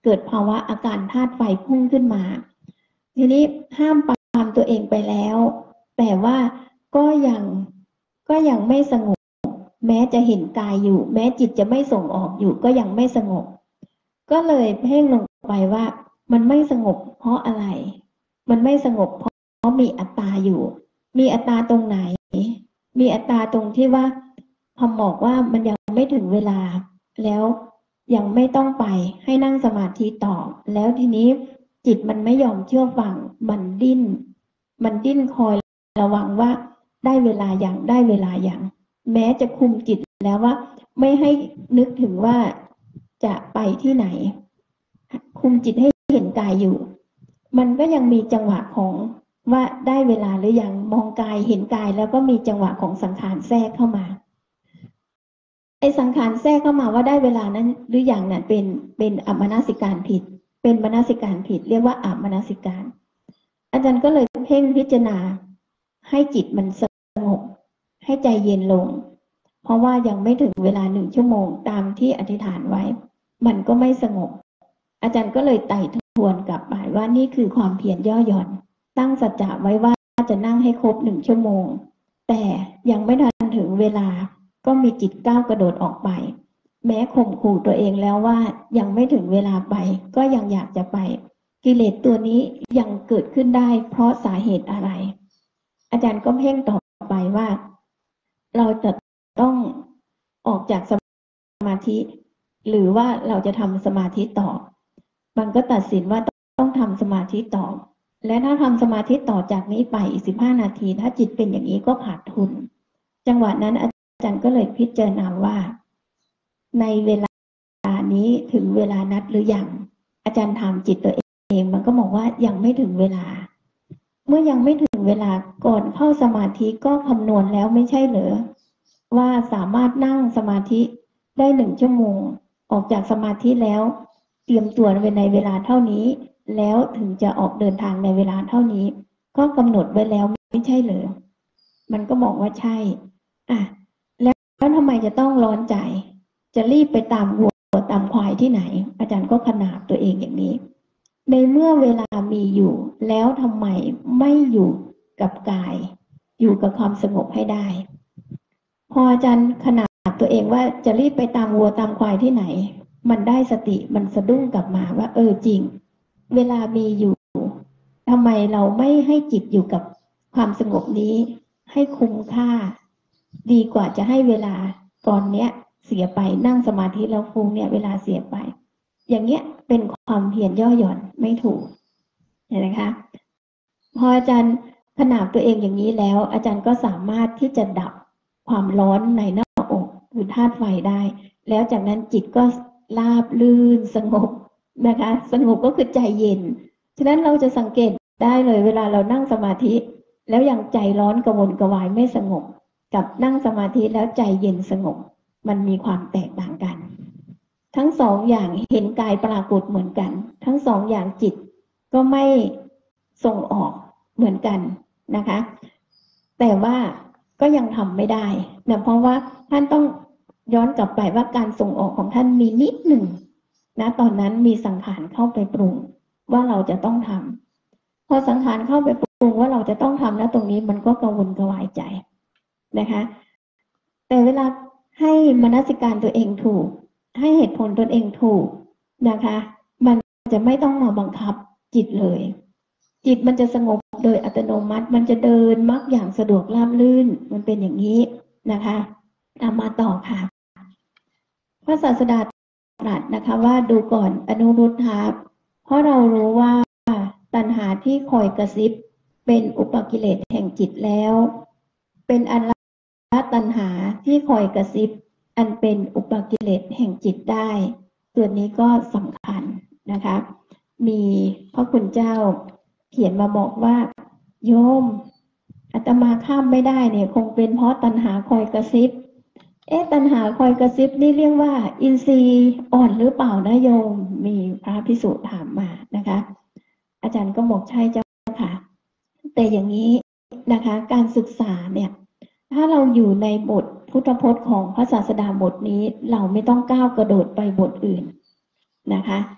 S1: เกิดภาวะอาการธาตุไฟพุ่งขึ้นมาทีนี้ห้ามปรามตัวเองไปแล้วแต่ว่าก็ยังก็ยังไม่สงบแม้จะเห็นกายอยู่แม้จิตจะไม่ส่งออกอยู่ก็ยังไม่สงบก็เลยเพ่งลงไปว่ามันไม่สงบเพราะอะไรมันไม่สงบเพราะเพราะมีอัตตาอยู่มีอัตตาตรงไหนมีอัตตาตรงที่ว่าพอบอกว่ามันยังไม่ถึงเวลาแล้วยังไม่ต้องไปให้นั่งสมาธิต่อแล้วทีนี้จิตมันไม่ยอมเชื่อฟังมันดิ้นมันดิ้นคอยระวังว่าได้เวลาอย่างได้เวลาอย่างแม้จะคุมจิตแล้วว่าไม่ให้นึกถึงว่าจะไปที่ไหนคุมจิตให้เห็นกายอยู่มันก็ยังมีจังหวะของว่าได้เวลาหรือยังมองกายเห็นกายแล้วก็มีจังหวะของสังขารแทรกเข้ามาไอ้สังขารแทรกเข้ามาว่าได้เวลานั้นหรือยังนั้นเป็นเป็นอัปมนสิการผิดเป็นมนสิการผิดเรียกว่าอัปมนสิการอาจารย์ก็เลยเพ่งพิจารณาให้จิตมันสงบให้ใจเย็นลงเพราะว่ายังไม่ถึงเวลาหนึ่งชั่วโมงตามที่อธิษฐานไว้มันก็ไม่สงบอาจารย์ก็เลยไต่ทวนกลับไปว่านี่คือความเพียรย่อหย่อนตั้งสัจจะไว้ว่าจะนั่งให้ครบหนึ่งชั่วโมงแต่ยังไม่ทันถึงเวลาก็มีจิตก้าวกระโดดออกไปแม้ข่มขู่ตัวเองแล้วว่ายังไม่ถึงเวลาไปก็ยังอยากจะไปกิเลสตัวนี้ยังเกิดขึ้นได้เพราะสาเหตุอะไรอาจารย์ก็เพ่งต่อไปว่าเราจะต้องออกจากสมาธิหรือว่าเราจะทำสมาธิต่อมันก็ตัดสินว่าต้องทำสมาธิต่อและถ้าทำสมาธิต่อจากนี้ไปอีกสิบห้านาทีถ้าจิตเป็นอย่างนี้ก็ขาดทุนจังหวะนั้นอาจารย์ก็เลยพิจารณาว่าในเวลานี้ถึงเวลานัดหรือยังอาจารย์ถามจิตตัวเองมันก็บอกว่ายังไม่ถึงเวลาเมื่อยังไม่ถึงเวลาก่อนเข้าสมาธิก็คำนวณแล้วไม่ใช่เหรอว่าสามารถนั่งสมาธิได้หนึ่งชั่วโมงออกจากสมาธิแล้วเตรียมตัวในเวลาเท่านี้แล้วถึงจะออกเดินทางในเวลาเท่านี้ก็กำหนดไว้แล้วไม่ใช่เหรอมันก็บอกว่าใช่อ่ะแล้วแล้วทำไมจะต้องร้อนใจจะรีบไปตามวัวตามควายที่ไหนอาจารย์ก็ขนาบตัวเองอย่างนี้ในเมื่อเวลามีอยู่แล้วทำไมไม่อยู่กับกายอยู่กับความสงบให้ได้พออาจารย์ขนาบตัวเองว่าจะรีบไปตามวัวตามควายที่ไหนมันได้สติมันสะดุ้งกลับมาว่าเออจริงเวลามีอยู่ทำไมเราไม่ให้จิตอยู่กับความสงบนี้ให้คุ้มค่าดีกว่าจะให้เวลาตอนเนี้ยเสียไปนั่งสมาธิแล้วฟุ้งเนี่ยเวลาเสียไปอย่างเงี้ยเป็นความเพียรย่อหย่อนไม่ถูกเห็นไหมคะพออาจารย์ขนาบตัวเองอย่างนี้แล้วอาจารย์ก็สามารถที่จะดับความร้อนในหน้าอกคือธาตุไฟได้แล้วจากนั้นจิตก็ราบลื่นสงบนะคะสงบก็คือใจเย็นฉะนั้นเราจะสังเกตได้เลยเวลาเรานั่งสมาธิแล้วยังใจร้อนกระวนกระวายไม่สงบกับนั่งสมาธิแล้วใจเย็นสงบมันมีความแตกต่างกันทั้งสองอย่างเห็นกายปรากฏเหมือนกันทั้งสองอย่างจิตก็ไม่ส่งออกเหมือนกันนะคะแต่ว่าก็ยังทำไม่ได้นะเพราะว่าท่านต้องย้อนกลับไปว่าการส่งออกของท่านมีนิดหนึ่งนะตอนนั้นมีสังขารเข้าไปปรุงว่าเราจะต้องทำพอสังขารเข้าไปปรุงว่าเราจะต้องทำแล้วตรงนี้มันก็กังวลกระวายใจนะคะแต่เวลาให้มนสิการตัวเองถูกให้เหตุผลตนเองถูกนะคะมันจะไม่ต้องมาบังคับจิตเลยจิตมันจะสงบโดยอัตโนมัติมันจะเดินมักอย่างสะดวกราบรื่นมันเป็นอย่างนี้นะคะตามมาต่อค่ะพระศาสดาตรัสนะคะว่าดูก่อนอนุรุทธะเพราะเรารู้ว่าตัณหาที่คอยกระซิบเป็นอุปกิเลสแห่งจิตแล้วเป็นอันละตัณหาที่คอยกระซิบอันเป็นอุปกิเลสแห่งจิตได้ส่วนนี้ก็สำคัญนะคะมีพระคุณเจ้าเขียนมาบอกว่าโยมอาตมาข้ามไม่ได้เนี่ยคงเป็นเพราะตัณหาคอยกระซิบเอ๊ะตัณหาคอยกระซิบนี่เรียกว่าอินทรีย์อ่อนหรือเปล่านะโยมมีพระภิกษุถามมานะคะอาจารย์ก็บอกใช่เจ้าค่ะแต่อย่างนี้นะคะการศึกษาเนี่ยถ้าเราอยู่ในบทพุทธพจน์ของพระศาสดาบทนี้เราไม่ต้องก้าวกระโดดไปบทอื่นนะคะ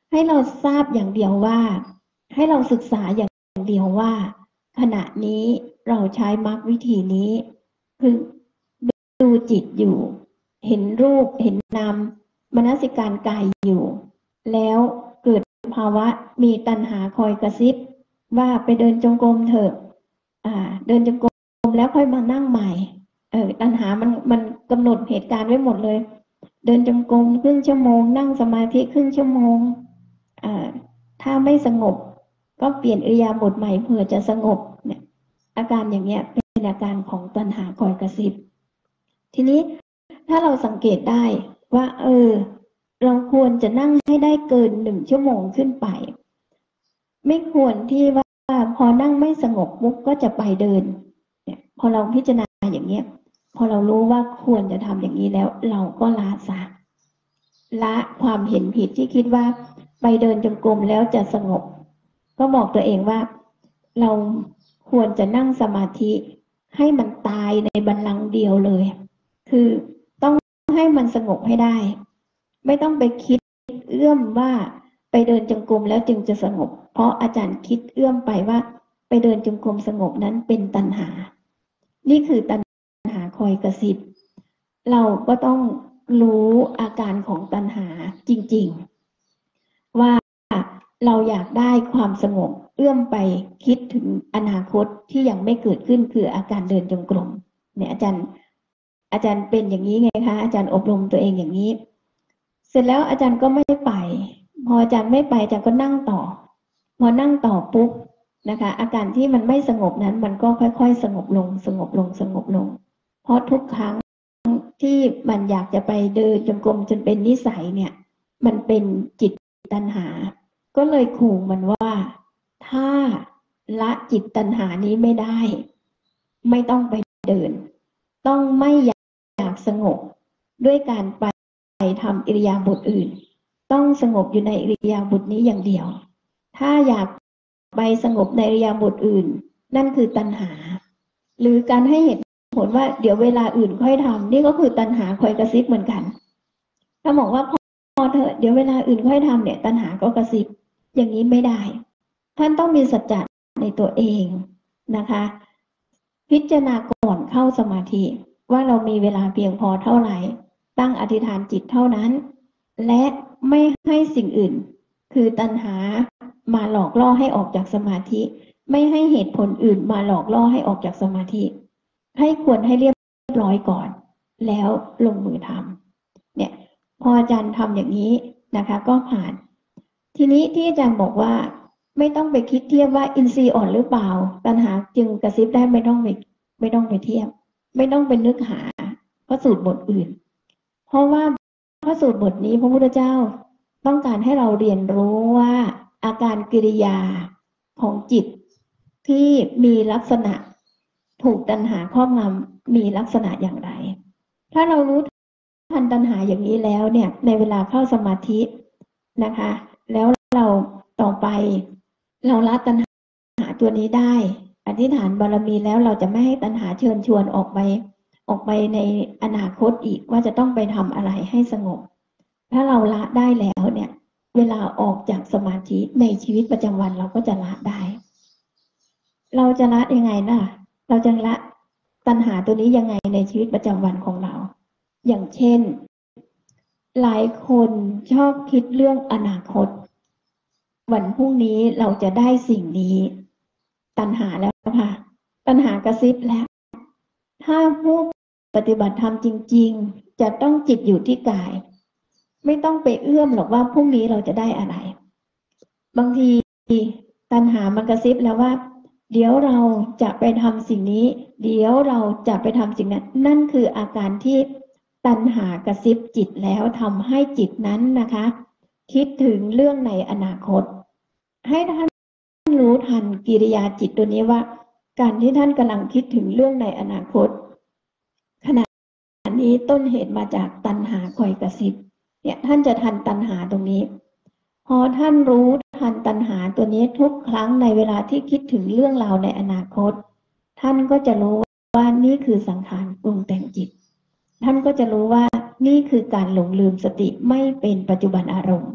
S1: ให้เราทราบอย่างเดียวว่าให้เราศึกษาอย่างเดียวว่าขณะนี้เราใช้มรรควิธีนี้คือดูจิตอยู่เห็นรูปเห็นนามมนสิการกายอยู่แล้วเกิดภาวะมีตัณหาคอยกระซิบว่าไปเดินจงกรมเถอะอ่าเดินจงกรมแล้วค่อยมานั่งใหม่เออตัณหามันมันกำหนดเหตุการณ์ไว้หมดเลยเดินจงกรมครึ่งชั่วโมงนั่งสมาธิครึ่งชั่วโมงอ่าถ้าไม่สงบก็เปลี่ยนอิริยาบถใหม่เพื่อจะสงบเนี่ยอาการอย่างเงี้ยเป็นอาการของตัณหาคอยกระซิบทีนี้ถ้าเราสังเกตได้ว่าเออเราควรจะนั่งให้ได้เกินหนึ่งชั่วโมงขึ้นไปไม่ควรที่ว่าพอนั่งไม่สงบปุ๊บก็จะไปเดินเนี่ยพอเราพิจารณาอย่างเงี้ยพอเรารู้ว่าควรจะทำอย่างนี้แล้วเราก็ละซะละความเห็นผิดที่คิดว่าไปเดินจงกรมแล้วจะสงบก็บอกตัวเองว่าเราควรจะนั่งสมาธิให้มันตายในบัลลังก์เดียวเลยคือต้องให้มันสงบให้ได้ไม่ต้องไปคิดเอื้อมว่าไปเดินจงกรมแล้วจึงจะสงบเพราะอาจารย์คิดเอื้อมไปว่าไปเดินจงกรมสงบนั้นเป็นตัณหานี่คือตัณหาคอยกระซิบเราก็ต้องรู้อาการของตัณหาจริงๆว่าเราอยากได้ความสงบเอื้อมไปคิดถึงอนาคตที่ยังไม่เกิดขึ้นคืออาการเดินจงกรมเนี่ยอาจารย์อาจารย์เป็นอย่างนี้ไงคะอาจารย์อบรมตัวเองอย่างนี้เสร็จแล้วอาจารย์ก็ไม่ไปพออาจารย์ไม่ไปอาจารย์ก็นั่งต่อพอนั่งต่อปุ๊บนะคะอาการที่มันไม่สงบนั้นมันก็ค่อยๆสงบลงสงบลงสงบลงเพราะทุกครั้งที่มันอยากจะไปเดินจงกรมจนเป็นนิสัยเนี่ยมันเป็นจิตตัณหาก็เลยขู่มันว่าถ้าละจิตตัณหานี้ไม่ได้ไม่ต้องไปเดินต้องไม่อยากสงบด้วยการไปทำอิริยาบถอื่นต้องสงบอยู่ในอิริยาบถนี้อย่างเดียวถ้าอยากไปสงบในอิริยาบถอื่นนั่นคือตัณหาหรือการให้เหตุผลว่าเดี๋ยวเวลาอื่นค่อยทำนี่ก็คือตัณหาคอยกระซิบเหมือนกันถ้าบอกว่าพอเถอะเดี๋ยวเวลาอื่นค่อยทำเนี่ยตัณหาก็กระซิบอย่างนี้ไม่ได้ท่านต้องมีสัจจะในตัวเองนะคะพิจารณาก่อนเข้าสมาธิว่าเรามีเวลาเพียงพอเท่าไหร่ตั้งอธิษฐานจิตเท่านั้นและไม่ให้สิ่งอื่นคือตัณหามาหลอกล่อให้ออกจากสมาธิไม่ให้เหตุผลอื่นมาหลอกล่อให้ออกจากสมาธิให้ควรให้เรียบร้อยก่อนแล้วลงมือทำเนี่ยพออาจารย์ทำอย่างนี้นะคะก็ผ่านทีนี้ที่อาจารย์บอกว่าไม่ต้องไปคิดเทียบว่าอินทรีย์อ่อนหรือเปล่าตัณหาจึงกระซิบได้ไม่ต้องไปไม่ต้องไปเทียบไม่ต้องไปนึกหาพระสูตรบทอื่นเพราะว่าพระสูตรบทนี้พระพุทธเจ้าต้องการให้เราเรียนรู้ว่าอาการกิริยาของจิตที่มีลักษณะถูกตัณหาครอบงำมีลักษณะอย่างไรถ้าเรารู้ทันตัณหาอย่างนี้แล้วเนี่ยในเวลาเข้าสมาธินะคะแล้วเราต่อไปเราละตัณหาตัวนี้ได้อธิษฐานบารมีแล้วเราจะไม่ให้ตัณหาเชิญชวนออกไปออกไปในอนาคตอีกว่าจะต้องไปทำอะไรให้สงบถ้าเราละได้แล้วเนี่ยเวลาออกจากสมาธิในชีวิตประจำวันเราก็จะละได้เราจะละยังไงนะเราจะละตัณหาตัวนี้ยังไงในชีวิตประจำวันของเราอย่างเช่นหลายคนชอบคิดเรื่องอนาคตวันพรุ่งนี้เราจะได้สิ่งนี้ตัณหาแล้วค่ะตัณหากระซิบแล้วถ้าผู้ปฏิบัติธรรมจริงๆจะต้องจิตอยู่ที่กายไม่ต้องไปเอื้อมหรอกว่าพรุ่งนี้เราจะได้อะไรบางทีตัณหามันกระซิบแล้วว่าเดี๋ยวเราจะไปทำสิ่งนี้เดี๋ยวเราจะไปทำสิ่งนั้นนั่นคืออาการที่ตัณหากระซิบจิตแล้วทำให้จิตนั้นนะคะคิดถึงเรื่องในอนาคตให้ท่านรู้ทันกิริยาจิตตัวนี้ว่าการที่ท่านกำลังคิดถึงเรื่องในอนาคตขณะนี้ต้นเหตุมาจากตัณหาคอยกระซิบเนี่ยท่านจะทันตัณหาตรงนี้พอท่านรู้ทันตัณหาตัวนี้ทุกครั้งในเวลาที่คิดถึงเรื่องราวในอนาคตท่านก็จะรู้ว่านี่คือสังขารปรุงแต่งจิตท่านก็จะรู้ว่านี่คือการหลงลืมสติไม่เป็นปัจจุบันอารมณ์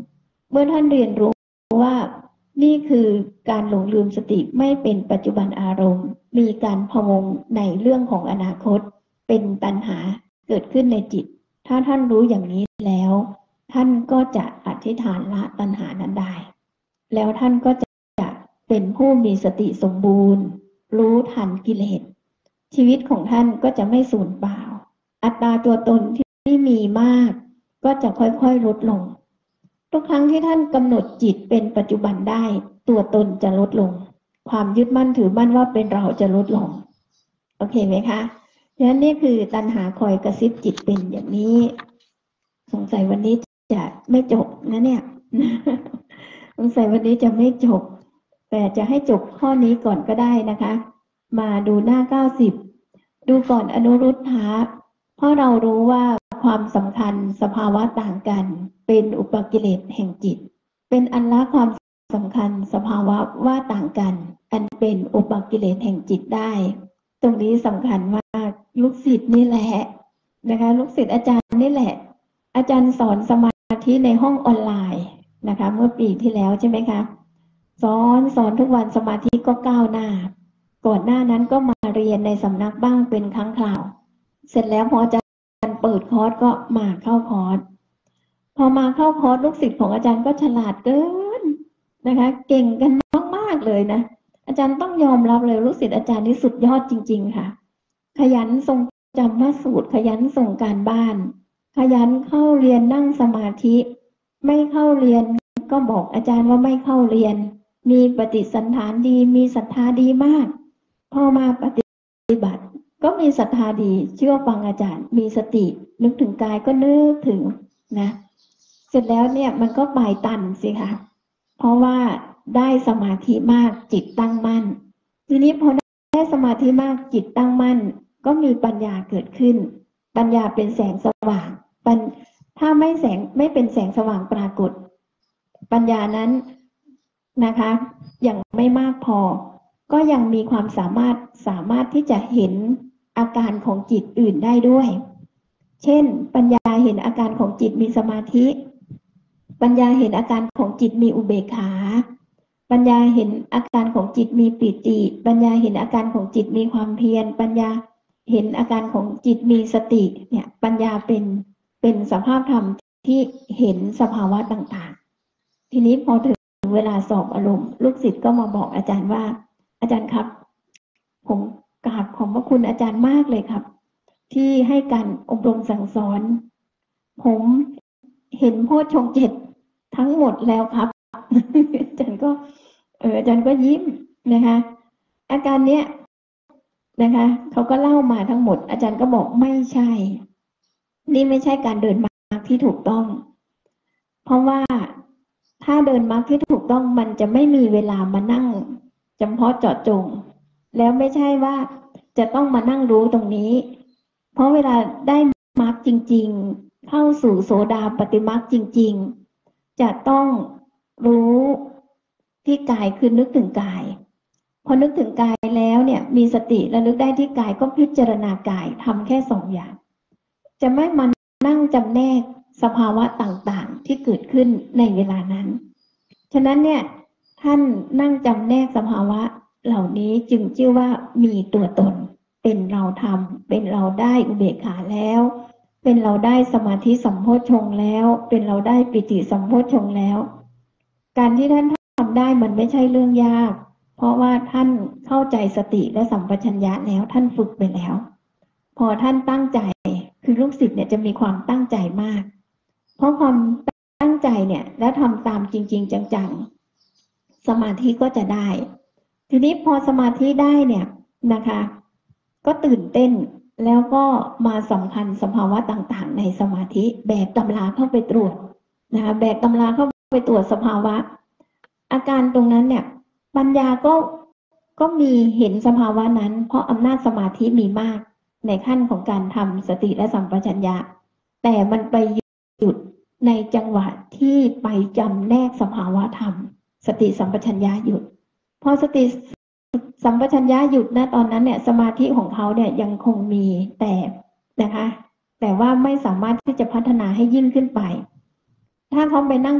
S1: เมื่อท่านเรียนรู้ว่านี่คือการหลงลืมสติไม่เป็นปัจจุบันอารมณ์มีการพะวงในเรื่องของอนาคตเป็นตัณหาเกิดขึ้นในจิตถ้าท่านรู้อย่างนี้แล้วท่านก็จะอธิษฐานละตัณหานั้นได้แล้วท่านก็จะเป็นผู้มีสติสมบูรณ์รู้ทันกิเลสชีวิตของท่านก็จะไม่สูญเปล่าอัตตาตัวตนที่มีมากก็จะค่อยๆลดลงทุกครั้งที่ท่านกำหนดจิตเป็นปัจจุบันได้ตัวตนจะลดลงความยึดมั่นถือมั่นว่าเป็นเราจะลดลงโอเคไหมคะดังนั้นนี่คือตัณหาคอยกระซิบจิตเป็นอย่างนี้สงสัยวันนี้จะไม่จบนะเนี่ยสงสัยวันนี้จะไม่จบแต่จะให้จบข้อนี้ก่อนก็ได้นะคะมาดูหน้าเก้าสิบดูก่อนอนุรุทธะเพราะเรารู้ว่าความสำคัญสภาวะต่างกันเป็นอุปกิเลสแห่งจิตเป็นอันละความสำคัญสภาวะว่าต่างกันอันเป็นอุปกิเลสแห่งจิตได้ตรงนี้สำคัญมากลูกศิษย์นี่แหละนะคะลูกศิษย์อาจารย์นี่แหละอาจารย์สอนสมาธิในห้องออนไลน์นะคะเมื่อปีที่แล้วใช่ไหมคะสอนสอนทุกวันสมาธิก็ก้าวหน้าก่อนหน้านั้นก็มาเรียนในสำนักบ้างเป็นครั้งคราวเสร็จแล้วพออาจารย์เปิดคอร์สก็มาเข้าคอร์สพอมาเข้าคอร์สลูกศิษย์ของอาจารย์ก็ฉลาดเกินนะคะเก่งกันมากๆเลยนะอาจารย์ต้องยอมรับเลยลูกศิษย์อาจารย์นี่สุดยอดจริงๆค่ะขยันทรงจำพระสูตรขยันส่งการบ้านขยันเข้าเรียนนั่งสมาธิไม่เข้าเรียนก็บอกอาจารย์ว่าไม่เข้าเรียนมีปฏิสันฐานดีมีศรัทธาดีมากพอมาปฏิบัติก็มีศรัทธาดีเชื่อฟังอาจารย์มีสตินึกถึงกายก็นึกถึงนะเสร็จแล้วเนี่ยมันก็ปลายตันสิคะเพราะว่าได้สมาธิมากจิตตั้งมั่นทีนี้พอได้สมาธิมากจิตตั้งมั่นก็มีปัญญาเกิดขึ้นปัญญาเป็นแสงสว่างปัญถ้าไม่แสงไม่เป็นแสงสว่างปรากฏปัญญานั้นนะคะยังไม่มากพอก็ยังมีความสามารถสามารถที่จะเห็นอาการของจิตอื่นได้ด้วยเช่นปัญญาเห็นอาการของจิตมีสมาธิปัญญาเห็นอาการของจิตมีอุเบกขาปัญญาเห็นอาการของจิตมีปิติปัญญาเห็นอาการของจิตมีความเพียรปัญญาเห็นอาการของจิตมีสติเนี่ยปัญญาเป็นเป็นสภาพธรรมที่เห็นสภาวะต่างๆทีนี้พอถึงเวลาสอบอารมณ์ลูกศิษย์ก็มาบอกอาจารย์ว่าอาจารย์ครับผมกราบขอบพระคุณอาจารย์มากเลยครับที่ให้การอบรมสั่งสอนผมเห็นโพชฌงค์เจ็ดทั้งหมดแล้วครับอาจารย์ก็เอออาจารย์ก็ยิ้มนะคะอาการเนี้ยนะคะเขาก็เล่ามาทั้งหมดอาจารย์ก็บอกไม่ใช่นี่ไม่ใช่การเดินมรรคที่ถูกต้องเพราะว่าถ้าเดินมรรคที่ถูกต้องมันจะไม่มีเวลามานั่งจำเพาะเจาะจงแล้วไม่ใช่ว่าจะต้องมานั่งรู้ตรงนี้เพราะเวลาได้มรรคจริงๆเข้าสู่โสดาปัตติมรรคจริงๆจะต้องรู้ที่กายคือนึกถึงกายพอนึกถึงกายแล้วเนี่ยมีสติระลึกได้ที่กายก็พิจารณากายทำแค่สองอย่างจะไม่มานั่งจำแนกสภาวะต่างๆที่เกิดขึ้นในเวลานั้นฉะนั้นเนี่ยท่านนั่งจำแนกสภาวะเหล่านี้จึงชื่อว่ามีตัวตนเป็นเราทำเป็นเราได้อุเบกขาแล้วเป็นเราได้สมาธิสัมโพชฌงค์แล้วเป็นเราได้ปิติสัมโพชฌงค์แล้วการที่ท่านทำได้มันไม่ใช่เรื่องยากเพราะว่าท่านเข้าใจสติและสัมปชัญญะแล้วท่านฝึกไปแล้วพอท่านตั้งใจคือลูกศิษย์เนี่ยจะมีความตั้งใจมากเพราะความตั้งใจเนี่ยแล้วทำตามจริงๆจังๆสมาธิก็จะได้ทีนี้พอสมาธิได้เนี่ยนะคะก็ตื่นเต้นแล้วก็มาสำคัญสภาวะต่างๆในสมาธิแบกตำราเข้าไปตรวจนะคะแบกตำราเข้าไปตรวจสภาวะอาการตรงนั้นเนี่ยปัญญาก็ก็มีเห็นสภาวะนั้นเพราะอำนาจสมาธิมีมากในขั้นของการทำสติและสัมปชัญญะแต่มันไปหยุดในจังหวะที่ไปจำแนกสภาวะธรรมสติสัมปชัญญะหยุดพอสติสัมปชัญญะหยุดนะตอนนั้นเนี่ยสมาธิของเขาเนี่ยยังคงมีแต่นะคะแต่ว่าไม่สามารถที่จะพัฒนาให้ยิ่งขึ้นไปถ้าเขาไปนั่งจ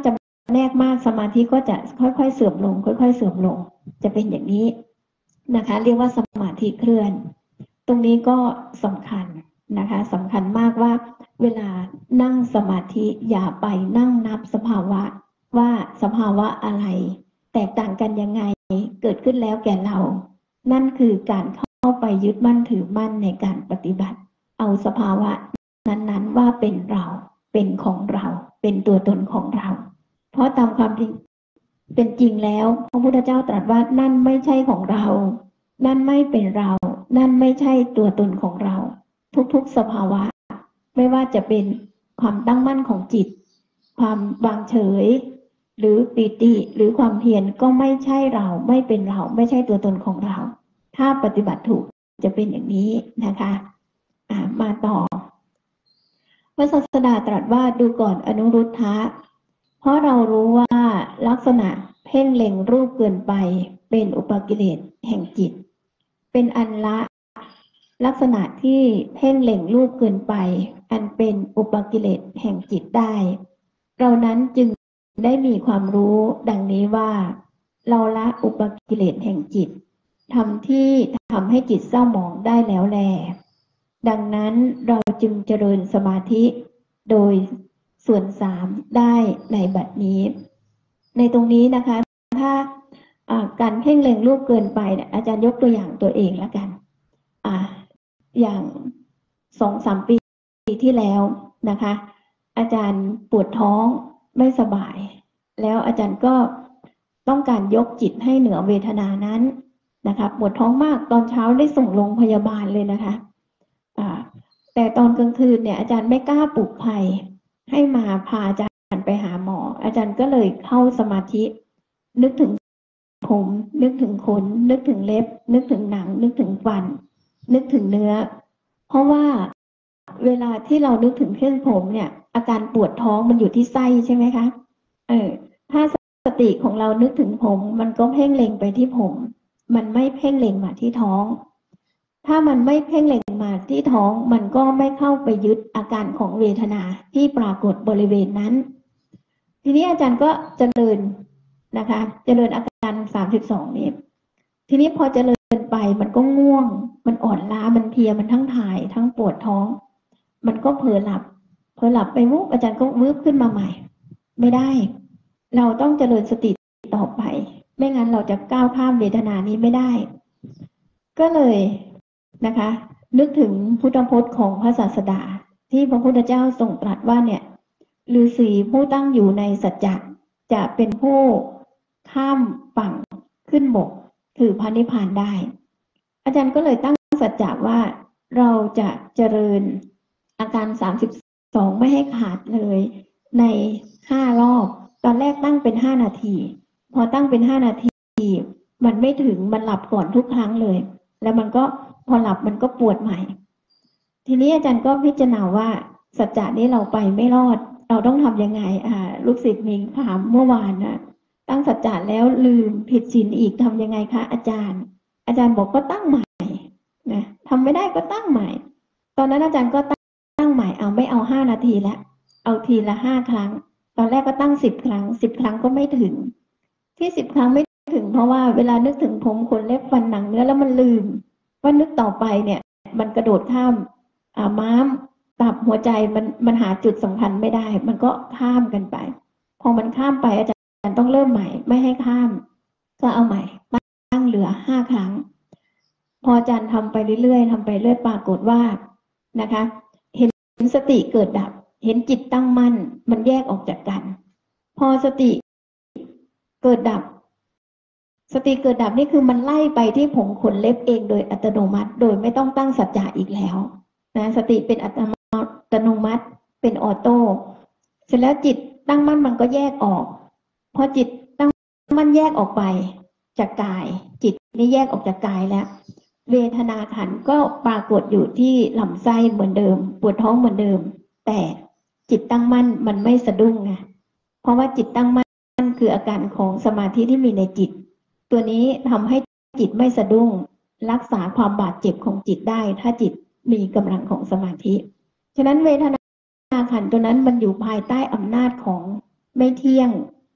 S1: แนกมากสมาธิก็จะค่อยๆเสื่อมลงค่อยๆเสื่อมลงจะเป็นอย่างนี้นะคะเรียกว่าสมาธิเคลื่อนตรงนี้ก็สำคัญนะคะสำคัญมากว่าเวลานั่งสมาธิอย่าไปนั่งนับสภาวะว่าสภาวะอะไรแตกต่างกันยังไงเกิดขึ้นแล้วแก่เรานั่นคือการเข้าไปยึดมั่นถือมั่นในการปฏิบัติเอาสภาวะนั้นๆว่าเป็นเราเป็นของเราเป็นตัวตนของเราเพราะตามความจริงเป็นจริงแล้วพระพุทธเจ้าตรัสว่านั่นไม่ใช่ของเรานั่นไม่เป็นเรานั่นไม่ใช่ตัวตนของเราทุกๆสภาวะไม่ว่าจะเป็นความตั้งมั่นของจิตความวางเฉยหรือปิติหรือความเพียรก็ไม่ใช่เราไม่เป็นเราไม่ใช่ตัวตนของเราถ้าปฏิบัติถูกจะเป็นอย่างนี้นะคะอ่ามาต่อพระศาสดาตรัสว่าดูก่อนอนุรุทธะเพราะเรารู้ว่าลักษณะเพ่งเล็งรูปเกินไปเป็นอุปกิเลสแห่งจิตเป็นอันละลักษณะที่เพ่งเล็งรูปเกินไปอันเป็นอุปกิเลสแห่งจิตได้เรานั้นจึงได้มีความรู้ดังนี้ว่าเราละอุปกิเลสแห่งจิตทำที่ทำให้จิตเศร้าหมองได้แล้วแลดังนั้นเราจึงเจริญสมาธิโดยส่วนสามได้ในบัดนี้ในตรงนี้นะคะถ้าการเพ่งเล็งรูปเกินไปเนี่ยอาจารย์ยกตัวอย่างตัวเองแล้วกันอ่าอย่างสองสามปีที่แล้วนะคะอาจารย์ปวดท้องไม่สบายแล้วอาจารย์ก็ต้องการยกจิตให้เหนือเวทนานั้นนะคะปวดท้องมากตอนเช้าได้ส่งโรงพยาบาลเลยนะคะอ่าแต่ตอนกลางคืนเนี่ยอาจารย์ไม่กล้าปลุกใครให้มาพาอาจารย์ไปหาหมออาจารย์ก็เลยเข้าสมาธินึกถึงผมนึกถึงขนนึกถึงเล็บนึกถึงหนังนึกถึงฟันนึกถึงเนื้อเพราะว่าเวลาที่เรานึกถึงเส้นผมเนี่ยอาการปวดท้องมันอยู่ที่ไส้ใช่ไหมคะเออถ้าสติของเรานึกถึงผมมันก็เพ่งเล็งไปที่ผมมันไม่เพ่งเล็งมาที่ท้องถ้ามันไม่เพ่งเล็งมาที่ท้องมันก็ไม่เข้าไปยึดอาการของเวทนาที่ปรากฏบริเวณนั้นทีนี้อาจารย์ก็เจริญนะคะเจริญอาการสามสิบสองนี้ทีนี้พอเจริญไปมันก็ง่วงมันอ่อนล้ามันเพลียมันทั้งถ่ายทั้งปวดท้องมันก็เผลอหลับเผลอหลับไปวุบอาจารย์ก็วืบขึ้นมาใหม่ไม่ได้เราต้องเจริญสติต่อไปไม่งั้นเราจะก้าวข้ามเวทนานี้ไม่ได้ก็เลยนะคะนึกถึงพุทธพจน์ของพระศาสดาที่พระพุทธเจ้าทรงตรัสว่าเนี่ยฤาษีผู้ตั้งอยู่ในสัจจะจะเป็นผู้ข้ามฝั่งขึ้นบกคือพระนิพพานได้อาจารย์ก็เลยตั้งสัจจะว่าเราจะเจริญอาการสามสิบสองไม่ให้ขาดเลยในห้ารอบตอนแรกตั้งเป็นห้านาทีพอตั้งเป็นห้านาทีมันไม่ถึงมันหลับก่อนทุกครั้งเลยแล้วมันก็พอหลับมันก็ปวดใหม่ทีนี้อาจารย์ก็พิจารณาว่าสัจจะนี้เราไปไม่รอดเราต้องทำยังไงอ่าลูกศิษย์มีถามเมื่อวานนะตั้งสัจจะแล้วลืมผิดศีลอีกทำยังไงคะอาจารย์อาจารย์บอกก็ตั้งใหม่นะทำไม่ได้ก็ตั้งใหม่ตอนนั้นอาจารย์ก็ตั้งใหม่เอาไม่เอาห้านาทีแล้วเอาทีละห้าครั้งตอนแรกก็ตั้งสิบครั้งสิบครั้งก็ไม่ถึงที่สิบครั้งไม่ถึงเพราะว่าเวลานึกถึงผมขนเล็บฟันหนังเนื้อแล้วมันลืมว่านึกต่อไปเนี่ยมันกระโดดข้ามอ่าม้ามตับหัวใจมันมันหาจุดสำคัญไม่ได้มันก็ข้ามกันไปพอมันข้ามไปอาจารย์ต้องเริ่มใหม่ไม่ให้ข้ามก็เอาใหม่ตั้งเหลือห้าครั้งพออาจารย์ทำไปเรื่อยๆทำไปเรื่อยปรากฏว่านะคะเห็นสติเกิดดับเห็นจิตตั้งมั่นมันแยกออกจากกันพอสติเกิดดับสติเกิดดับนี่คือมันไล่ไปที่ผมขนเล็บเองโดยอัตโนมัติโดยไม่ต้องตั้งสัจจะอีกแล้วนะสติเป็นอัตโนมัติเป็นออโต้เสร็จแล้วจิตตั้งมั่นมันก็แยกออกพอจิตตั้งมั่นแยกออกไปจากกายจิตนี่แยกออกจากกายแล้วเวทนาขันธ์ก็ปรากฏอยู่ที่ลำไส้เหมือนเดิมปวดท้องเหมือนเดิมแต่จิตตั้งมั่นมันไม่สะดุ้งไงเพราะว่าจิตตั้งมั่นคืออาการของสมาธิที่มีในจิตตัวนี้ทำให้จิตไม่สะดุ้งรักษาความบาดเจ็บของจิตได้ถ้าจิตมีกำลังของสมาธิฉะนั้นเวทนาขันธ์ตัวนั้นมันอยู่ภายใต้อำนาจของไม่เที่ยง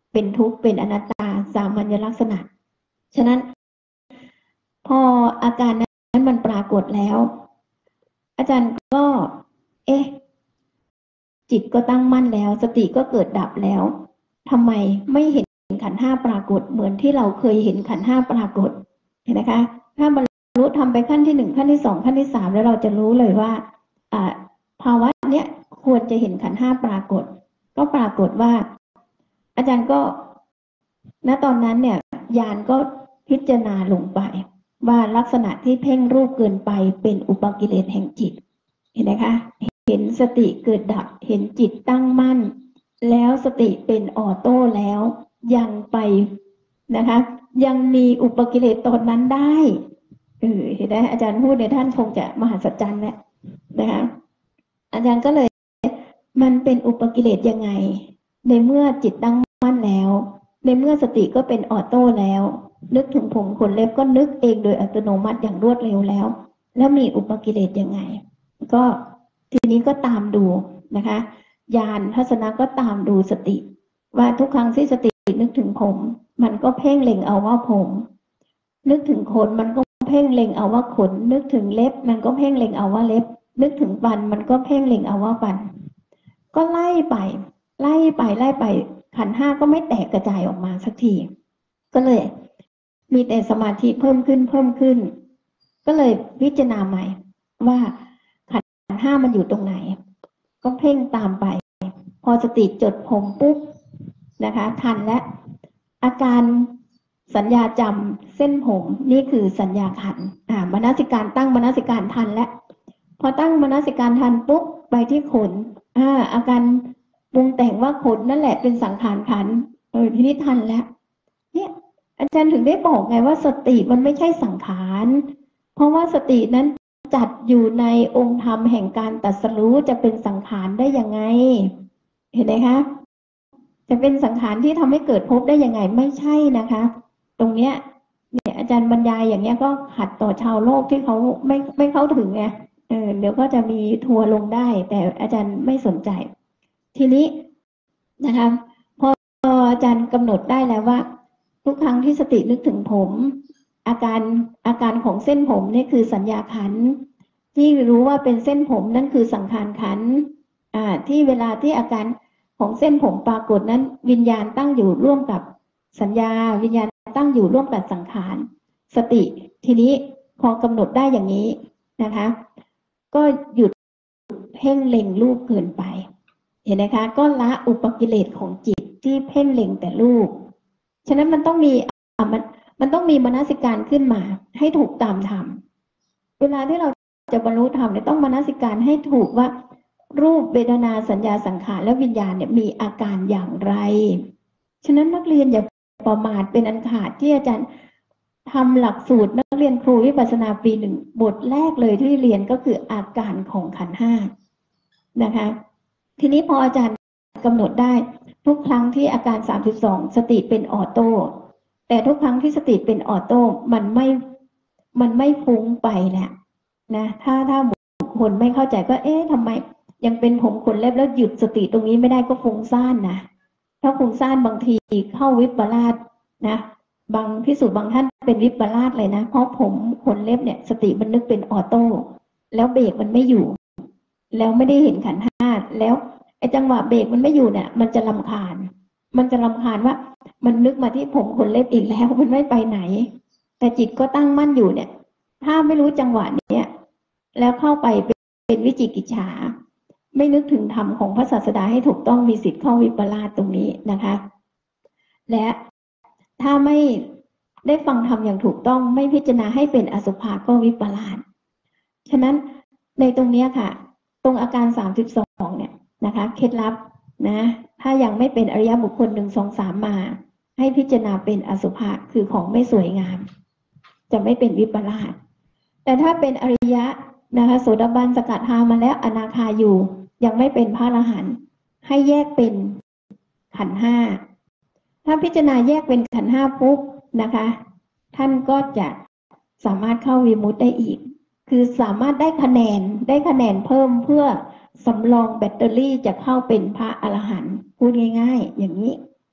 S1: เป็นทุกข์เป็นอนัตตาสามัญลักษณะฉะนั้นพออาการนั้นมันปรากฏแล้วอาจารย์ก็เอ๊ะจิตก็ตั้งมั่นแล้วสติก็เกิดดับแล้วทำไมไม่เห็นขันธ์ห้าปรากฏเหมือนที่เราเคยเห็นขันธ์ห้าปรากฏเห็นนะคะถ้าบรรลุทำไปขั้นที่หนึ่งขั้นที่สองขั้นที่สามแล้วเราจะรู้เลยว่าภาวะเนี้ยควรจะเห็นขันธ์ห้าปรากฏก็ปรากฏว่าอาจารย์ก็ณตอนนั้นเนี่ยญาณก็พิจารณาลงไปว่าลักษณะที่เพ่งรูปเกินไปเป็นอุปกิเลสแห่งจิตเห็นไหมคะเห็นสติเกิดดับเห็นจิตตั้งมั่นแล้วสติเป็นออโต้แล้วยังไปนะคะยังมีอุปกิเลสตนนั้นได้เออเห็นไหมอาจารย์พูดในท่านคงจะมหัศจรรย์แหละนะคะอาจารย์ก็เลยมันเป็นอุปกิเลสยังไงในเมื่อจิตตั้งมั่นแล้วในเมื่อสติก็เป็นออโต้แล้วนึกถึงผมขนเล็บก็นึกเองโดยอัตโนมัติอย่างรวดเร็วแล้วแล้วมีอุปกิเลสยังไงก็ทีนี้ก็ตามดูนะคะญาณทัศนะก็ตามดูสติว่าทุกครั้งที่สตินึกถึงผมมันก็เพ่งเล็งเอาว่าผมนึกถึงขนมันก็เพ่งเล็งเอาว่าขนนึกถึงเล็บมันก็เพ่งเล็งเอาว่าเล็บนึกถึงฟันมันก็เพ่งเล็งเอาว่าฟันก็ไล่ไปไล่ไปไล่ไปขันธ์ห้าก็ไม่แตกกระจายออกมาสักทีก็เลยมีแต่สมาธิเพิ่มขึ้นเพิ่มขึ้นก็เลยพิจารณาใหม่ว่าขันธ์ห้ามันอยู่ตรงไหนก็เพ่งตามไปพอสติจดผมปุ๊บนะคะทันและอาการสัญญาจำเส้นผมนี่คือสัญญาขันธ์อ่ามนสิการตั้งมนสิการทันและพอตั้งมนสิการทันปุ๊บไปที่ขนอ่าอาการปรุงแต่งว่าขนนั่นแหละเป็นสังขารขันธ์เออทีนี้ทันแล้วเนี่ยอาจารย์ถึงได้บอกไงว่าสติมันไม่ใช่สังขารเพราะว่าสตินั้นจัดอยู่ในองค์ธรรมแห่งการตรัสรู้จะเป็นสังขารได้ยังไงเห็นไหมคะจะเป็นสังขารที่ทำให้เกิดภพได้ยังไงไม่ใช่นะคะตรงเนี้ยเนี่ยอาจารย์บรรยายอย่างเงี้ยก็ขัดต่อชาวโลกที่เขาไม่ไม่เข้าถึงไงเออเดี๋ยวก็จะมีทัวร์ลงได้แต่อาจารย์ไม่สนใจทีนี้นะคะพออาจารย์กำหนดได้แล้วว่าทุกครั้งที่สตินึกถึงผมอาการอาการของเส้นผมนี่คือสัญญาขันธ์ที่รู้ว่าเป็นเส้นผมนั่นคือสังขารขันธ์อ่าที่เวลาที่อาการของเส้นผมปรากฏนั้นวิญญาณตั้งอยู่ร่วมกับสัญญาวิญญาณตั้งอยู่ร่วมกับสังขารสติทีนี้พอกำหนดได้อย่างนี้นะคะก็หยุดเพ่งเล็งรูปเกินไปเห็นไหมคะก็ละอุปกิเลสของจิตที่เพ่งเล็งแต่รูปฉะนั้นมันต้องมีมันมันต้องมีมนสิการขึ้นมาให้ถูกตามธรรมเวลาที่เราจะบรรลุธรรมเนี่ยต้องมนสิการให้ถูกว่ารูปเวทนาสัญญาสังขารและวิญญาณเนี่ยมีอาการอย่างไรฉะนั้นนักเรียนอย่าประมาทเป็นอันขาดที่อาจารย์ทำหลักสูตรนักเรียนครูวิปัสสนาปีหนึ่งบทแรกเลยที่เรียนก็คืออาการของขันธ์ห้านะคะทีนี้พออาจารย์กำหนดได้ทุกครั้งที่อาการสามสิบสองสติเป็นออโต้แต่ทุกครั้งที่สติเป็นออโต้มันไม่มันไม่ฟุ้งไปแหละนะถ้าถ้าบุคคลไม่เข้าใจก็เอ๊ะทำไมยังเป็นผมขนเล็บแล้วหยุดสติตรงนี้ไม่ได้ก็ฟุ้งซ่านนะถ้าฟุ้งซ่านบางทีเข้าวิปลาสนะบางพิสูจน์บางท่านเป็นวิปลาสเลยนะเพราะผมขนเล็บเนี่ยสติมันนึกเป็นออโต้แล้วเบรกมันไม่อยู่แล้วไม่ได้เห็นขันธ์ห้าแล้วไอ้จังหวะเบรกมันไม่อยู่เนี่ยมันจะรำคาญมันจะรำคาญว่ามันนึกมาที่ผมขนเล็บอีกแล้วมันไม่ไปไหนแต่จิตก็ตั้งมั่นอยู่เนี่ยถ้าไม่รู้จังหวะเนี้ยแล้วเข้าไปเป็นวิจิกิจฉาไม่นึกถึงธรรมของพระศาสดาให้ถูกต้องมีสิทธิ์เข้าวิปลาสตรงนี้นะคะและถ้าไม่ได้ฟังธรรมอย่างถูกต้องไม่พิจารณาให้เป็นอสุภะก็วิปลาสฉะนั้นในตรงนี้ค่ะตรงอาการสามสิบสองเนี่ยนะคะเคล็ดลับนะถ้ายังไม่เป็นอริยบุคคลหนึ่งสองสามมาให้พิจารณาเป็นอสุภะคือของไม่สวยงามจะไม่เป็นวิปลาสแต่ถ้าเป็นอริยะนะคะโสดาบันสกัดทามาแล้วอนาคาอยู่ยังไม่เป็นพระอรหันต์ให้แยกเป็นขันธ์ห้าถ้าพิจารณาแยกเป็นขันธ์ห้าปุ๊บนะคะท่านก็จะสามารถเข้าวิมุตติได้อีกคือสามารถได้คะแนนได้คะแนนเพิ่มเพื่อสำรองแบตเตอรี่จะเข้าเป็นพระอรหันต์พูดง่ายๆอย่างนี้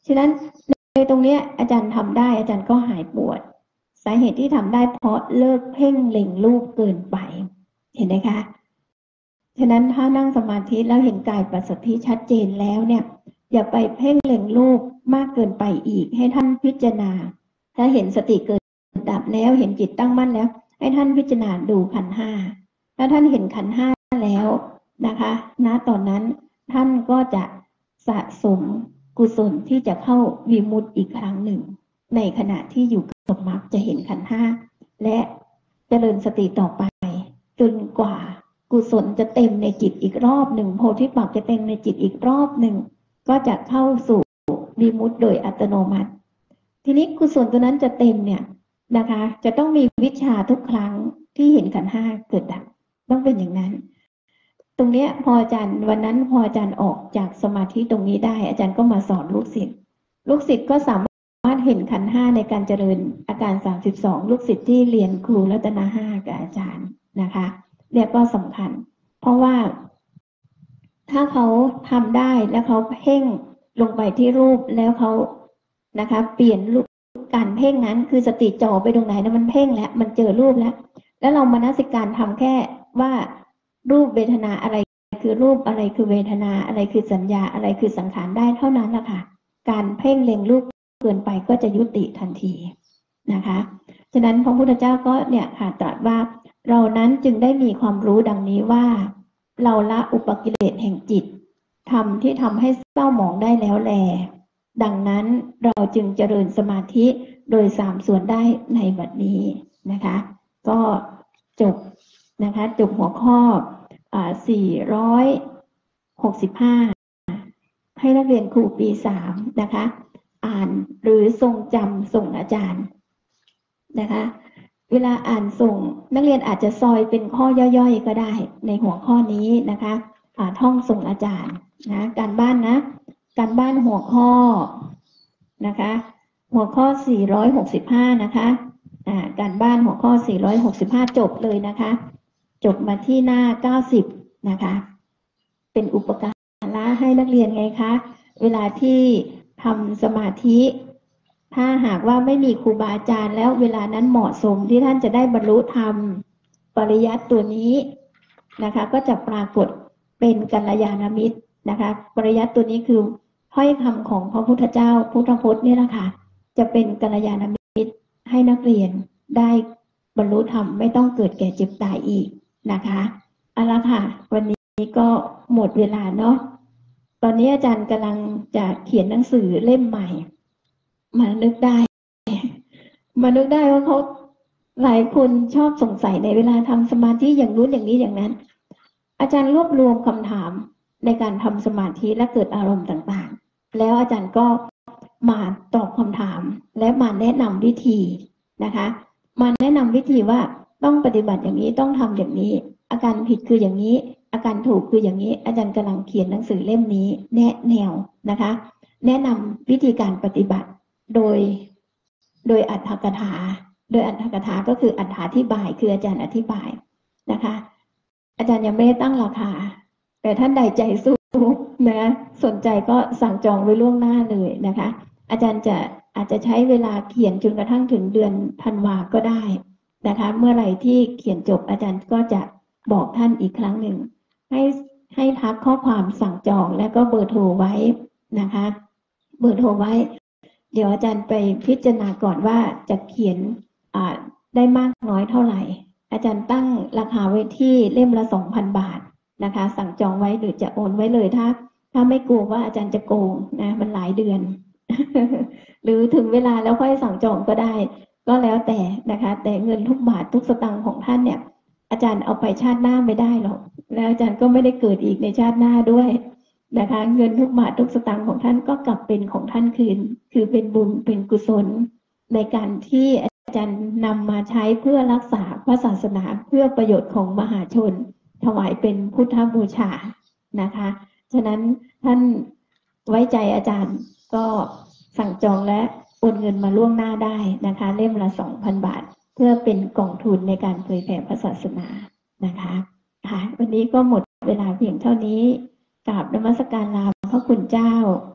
S1: ฉะนั้นในตรงนี้อาจารย์ทำได้อาจารย์ก็หายปวดสาเหตุที่ทำได้เพราะเลิกเพ่งเล็งรูปเกินไปเห็นไหมคะฉะนั้นถ้านั่งสมาธิแล้วเห็นกายปัสสัทธิชัดเจนแล้วเนี่ยอย่าไปเพ่งเล็งรูปมากเกินไปอีกให้ท่านพิจารณาถ้าเห็นสติเกิดดับแล้วเห็นจิตตั้งมั่นแล้วให้ท่านพิจารณาดูขันธ์ห้าถ้าท่านเห็นขันธ์ห้าแล้วนะคะณตอนนั้นท่านก็จะสะสมกุศลที่จะเข้าวิมุตติอีกครั้งหนึ่งในขณะที่อยู่กับมรรคจะเห็นขันธ์ห้าและเจริญสติต่อไปจนกว่ากุศลจะเต็มในจิตอีกรอบหนึ่งโพธิปักษ์จะเต็มในจิตอีกรอบหนึ่งก็จะเข้าสู่วิมุตติโดยอัตโนมัติทีนี้กุศลตัวนั้นจะเต็มเนี่ยนะคะจะต้องมีวิชาทุกครั้งที่เห็นขันธ์ห้าเกิดดับต้องเป็นอย่างนั้นตรงนี้พออาจารย์วันนั้นพออาจารย์ออกจากสมาธิตรงนี้ได้อาจารย์ก็มาสอนลูกศิษย์ลูกศิษย์ก็สามารถเห็นขันธ์ห้าในการเจริญอาการสามสิบสองลูกศิษย์ที่เรียนครูรัตนาห้ากับอาจารย์นะคะเนี่ยก็สำคัญเพราะว่าถ้าเขาทำได้แล้วเขาเพ่งลงไปที่รูปแล้วเขานะคะเปลี่ยนรูปการเพ่งนั้นคือสติจ่อไปตรงไหนนะมันเพ่งแล้วมันเจอรูปแล้วแล้วเรามนสิการทำแค่ว่ารูปเวทนาอะไรคือรูปอะไรคือเวทนาอะไรคือสัญญาอะไรคือสังขารได้เท่านั้นแหละค่ะการเพ่งเล็งรูปเกินไปก็จะยุติทันทีนะคะฉะนั้นพระพุทธเจ้าก็เนี่ยค่ะตรัสว่าเรานั้นจึงได้มีความรู้ดังนี้ว่าเราละอุปกิเลสแห่งจิตธรรมที่ทำให้เศร้าหมองได้แล้วแลดังนั้นเราจึงเจริญสมาธิโดยสามส่วนได้ในบัดนี้นะคะก็จบนะคะจบหัวข้ออ่าสี่ร้อยหกสิบห้าให้นักเรียนครูปีสามนะคะอ่านหรือทรงจำส่งอาจารย์นะคะเวลาอ่านส่งนักเรียนอาจจะซอยเป็นข้อย่อยๆก็ได้ในหัวข้อนี้นะคะอ่าท่องส่งอาจารย์นะการบ้านนะการบ้านหัวข้อนะคะหัวข้อสี่ร้อยหกสิบห้านะคะอ่าการบ้านหัวข้อสี่ร้อยหกสิบห้าจบเลยนะคะจบมาที่หน้าเก้าสิบนะคะเป็นอุปการะให้นักเรียนไงคะเวลาที่ทำสมาธิถ้าหากว่าไม่มีครูบาอาจารย์แล้วเวลานั้นเหมาะสมที่ท่านจะได้บรรลุธรรมปริยัติตัวนี้นะคะก็จะปรากฏเป็นกัลยาณมิตรนะคะปริยัติตัวนี้คือถ้อยคำของพระพุทธเจ้าพุทธพจน์นี่แหละค่ะจะเป็นกัลยาณมิตรให้นักเรียนได้บรรลุธรรมไม่ต้องเกิดแก่เจ็บตายอีกนะคะเอาละค่ะวันนี้ก็หมดเวลาเนาะตอนนี้อาจารย์กำลังจะเขียนหนังสือเล่มใหม่มานึกได้มานึกได้ว่าเขาหลายคนชอบสงสัยในเวลาทำสมาธิอย่างนู้นอย่างนี้อย่างนั้นอาจารย์รวบรวมคำถามในการทำสมาธิและเกิดอารมณ์ต่างๆแล้วอาจารย์ก็มาตอบคำถามและมาแนะนำวิธีนะคะมาแนะนำวิธีว่าต้องปฏิบัติอย่างนี้ต้องทำอย่างนี้อาการผิดคืออย่างนี้อาการถูกคืออย่างนี้อาจารย์กำลังเขียนหนังสือเล่มนี้แนะแนวนะคะแนะนำวิธีการปฏิบัติโดยโดยอรรถกถาโดยอรรถกถาก็คืออรรถธิบายคืออาจารย์อธิบายนะคะอาจารย์ยังไม่ได้ตั้งราคาแต่ท่านใดใจสู้นะสนใจก็สั่งจองไว้ล่วงหน้าเลยนะคะอาจารย์จะอาจจะใช้เวลาเขียนจนกระทั่งถึงเดือนธันวาก็ได้นะคะเมื่อไหร่ที่เขียนจบอาจารย์ก็จะบอกท่านอีกครั้งหนึ่งให้ให้ทักข้อความสั่งจองและก็เบอร์โทรไว้นะคะเบอร์โทรไว้เดี๋ยวอาจารย์ไปพิจารณาก่อนว่าจะเขียนอ่าได้มากน้อยเท่าไหร่อาจารย์ตั้งราคาไว้ที่เล่มละ สองพัน บาทนะคะสั่งจองไว้หรือจะโอนไว้เลยถ้าถ้าไม่กลัวว่าอาจารย์จะโกงนะมันหลายเดือน หรือถึงเวลาแล้วค่อยสั่งจองก็ได้ก็แล้วแต่นะคะแต่เงินทุกบาททุกสตางค์ของท่านเนี่ยอาจารย์เอาไปชาติหน้าไม่ได้หรอกแล้วอาจารย์ก็ไม่ได้เกิดอีกในชาติหน้าด้วยนะคะเงินทุกบาททุกสตางค์ของท่านก็กลับเป็นของท่านคืนคือเป็นบุญเป็นกุศลในการที่อาจารย์นำมาใช้เพื่อรักษาพระศาสนาเพื่อประโยชน์ของมหาชนถวายเป็นพุทธบูชานะคะฉะนั้นท่านไว้ใจอาจารย์ก็สั่งจองและโอนเงินมาล่วงหน้าได้นะคะเล่มละ สองพัน บาทเพื่อเป็นกองทุนในการเผยแผ่พระศาสนานะคะค่ะวันนี้ก็หมดเวลาเพียงเท่านี้กราบนมัสการลาพระคุณเจ้า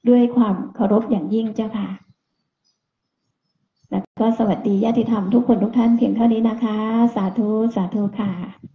S1: ด้วยความเคารพอย่างยิ่งเจ้าค่ะแล้วก็สวัสดีญาติธรรมทุกคนทุกท่านเพียงเท่านี้นะคะสาธุสาธุค่ะ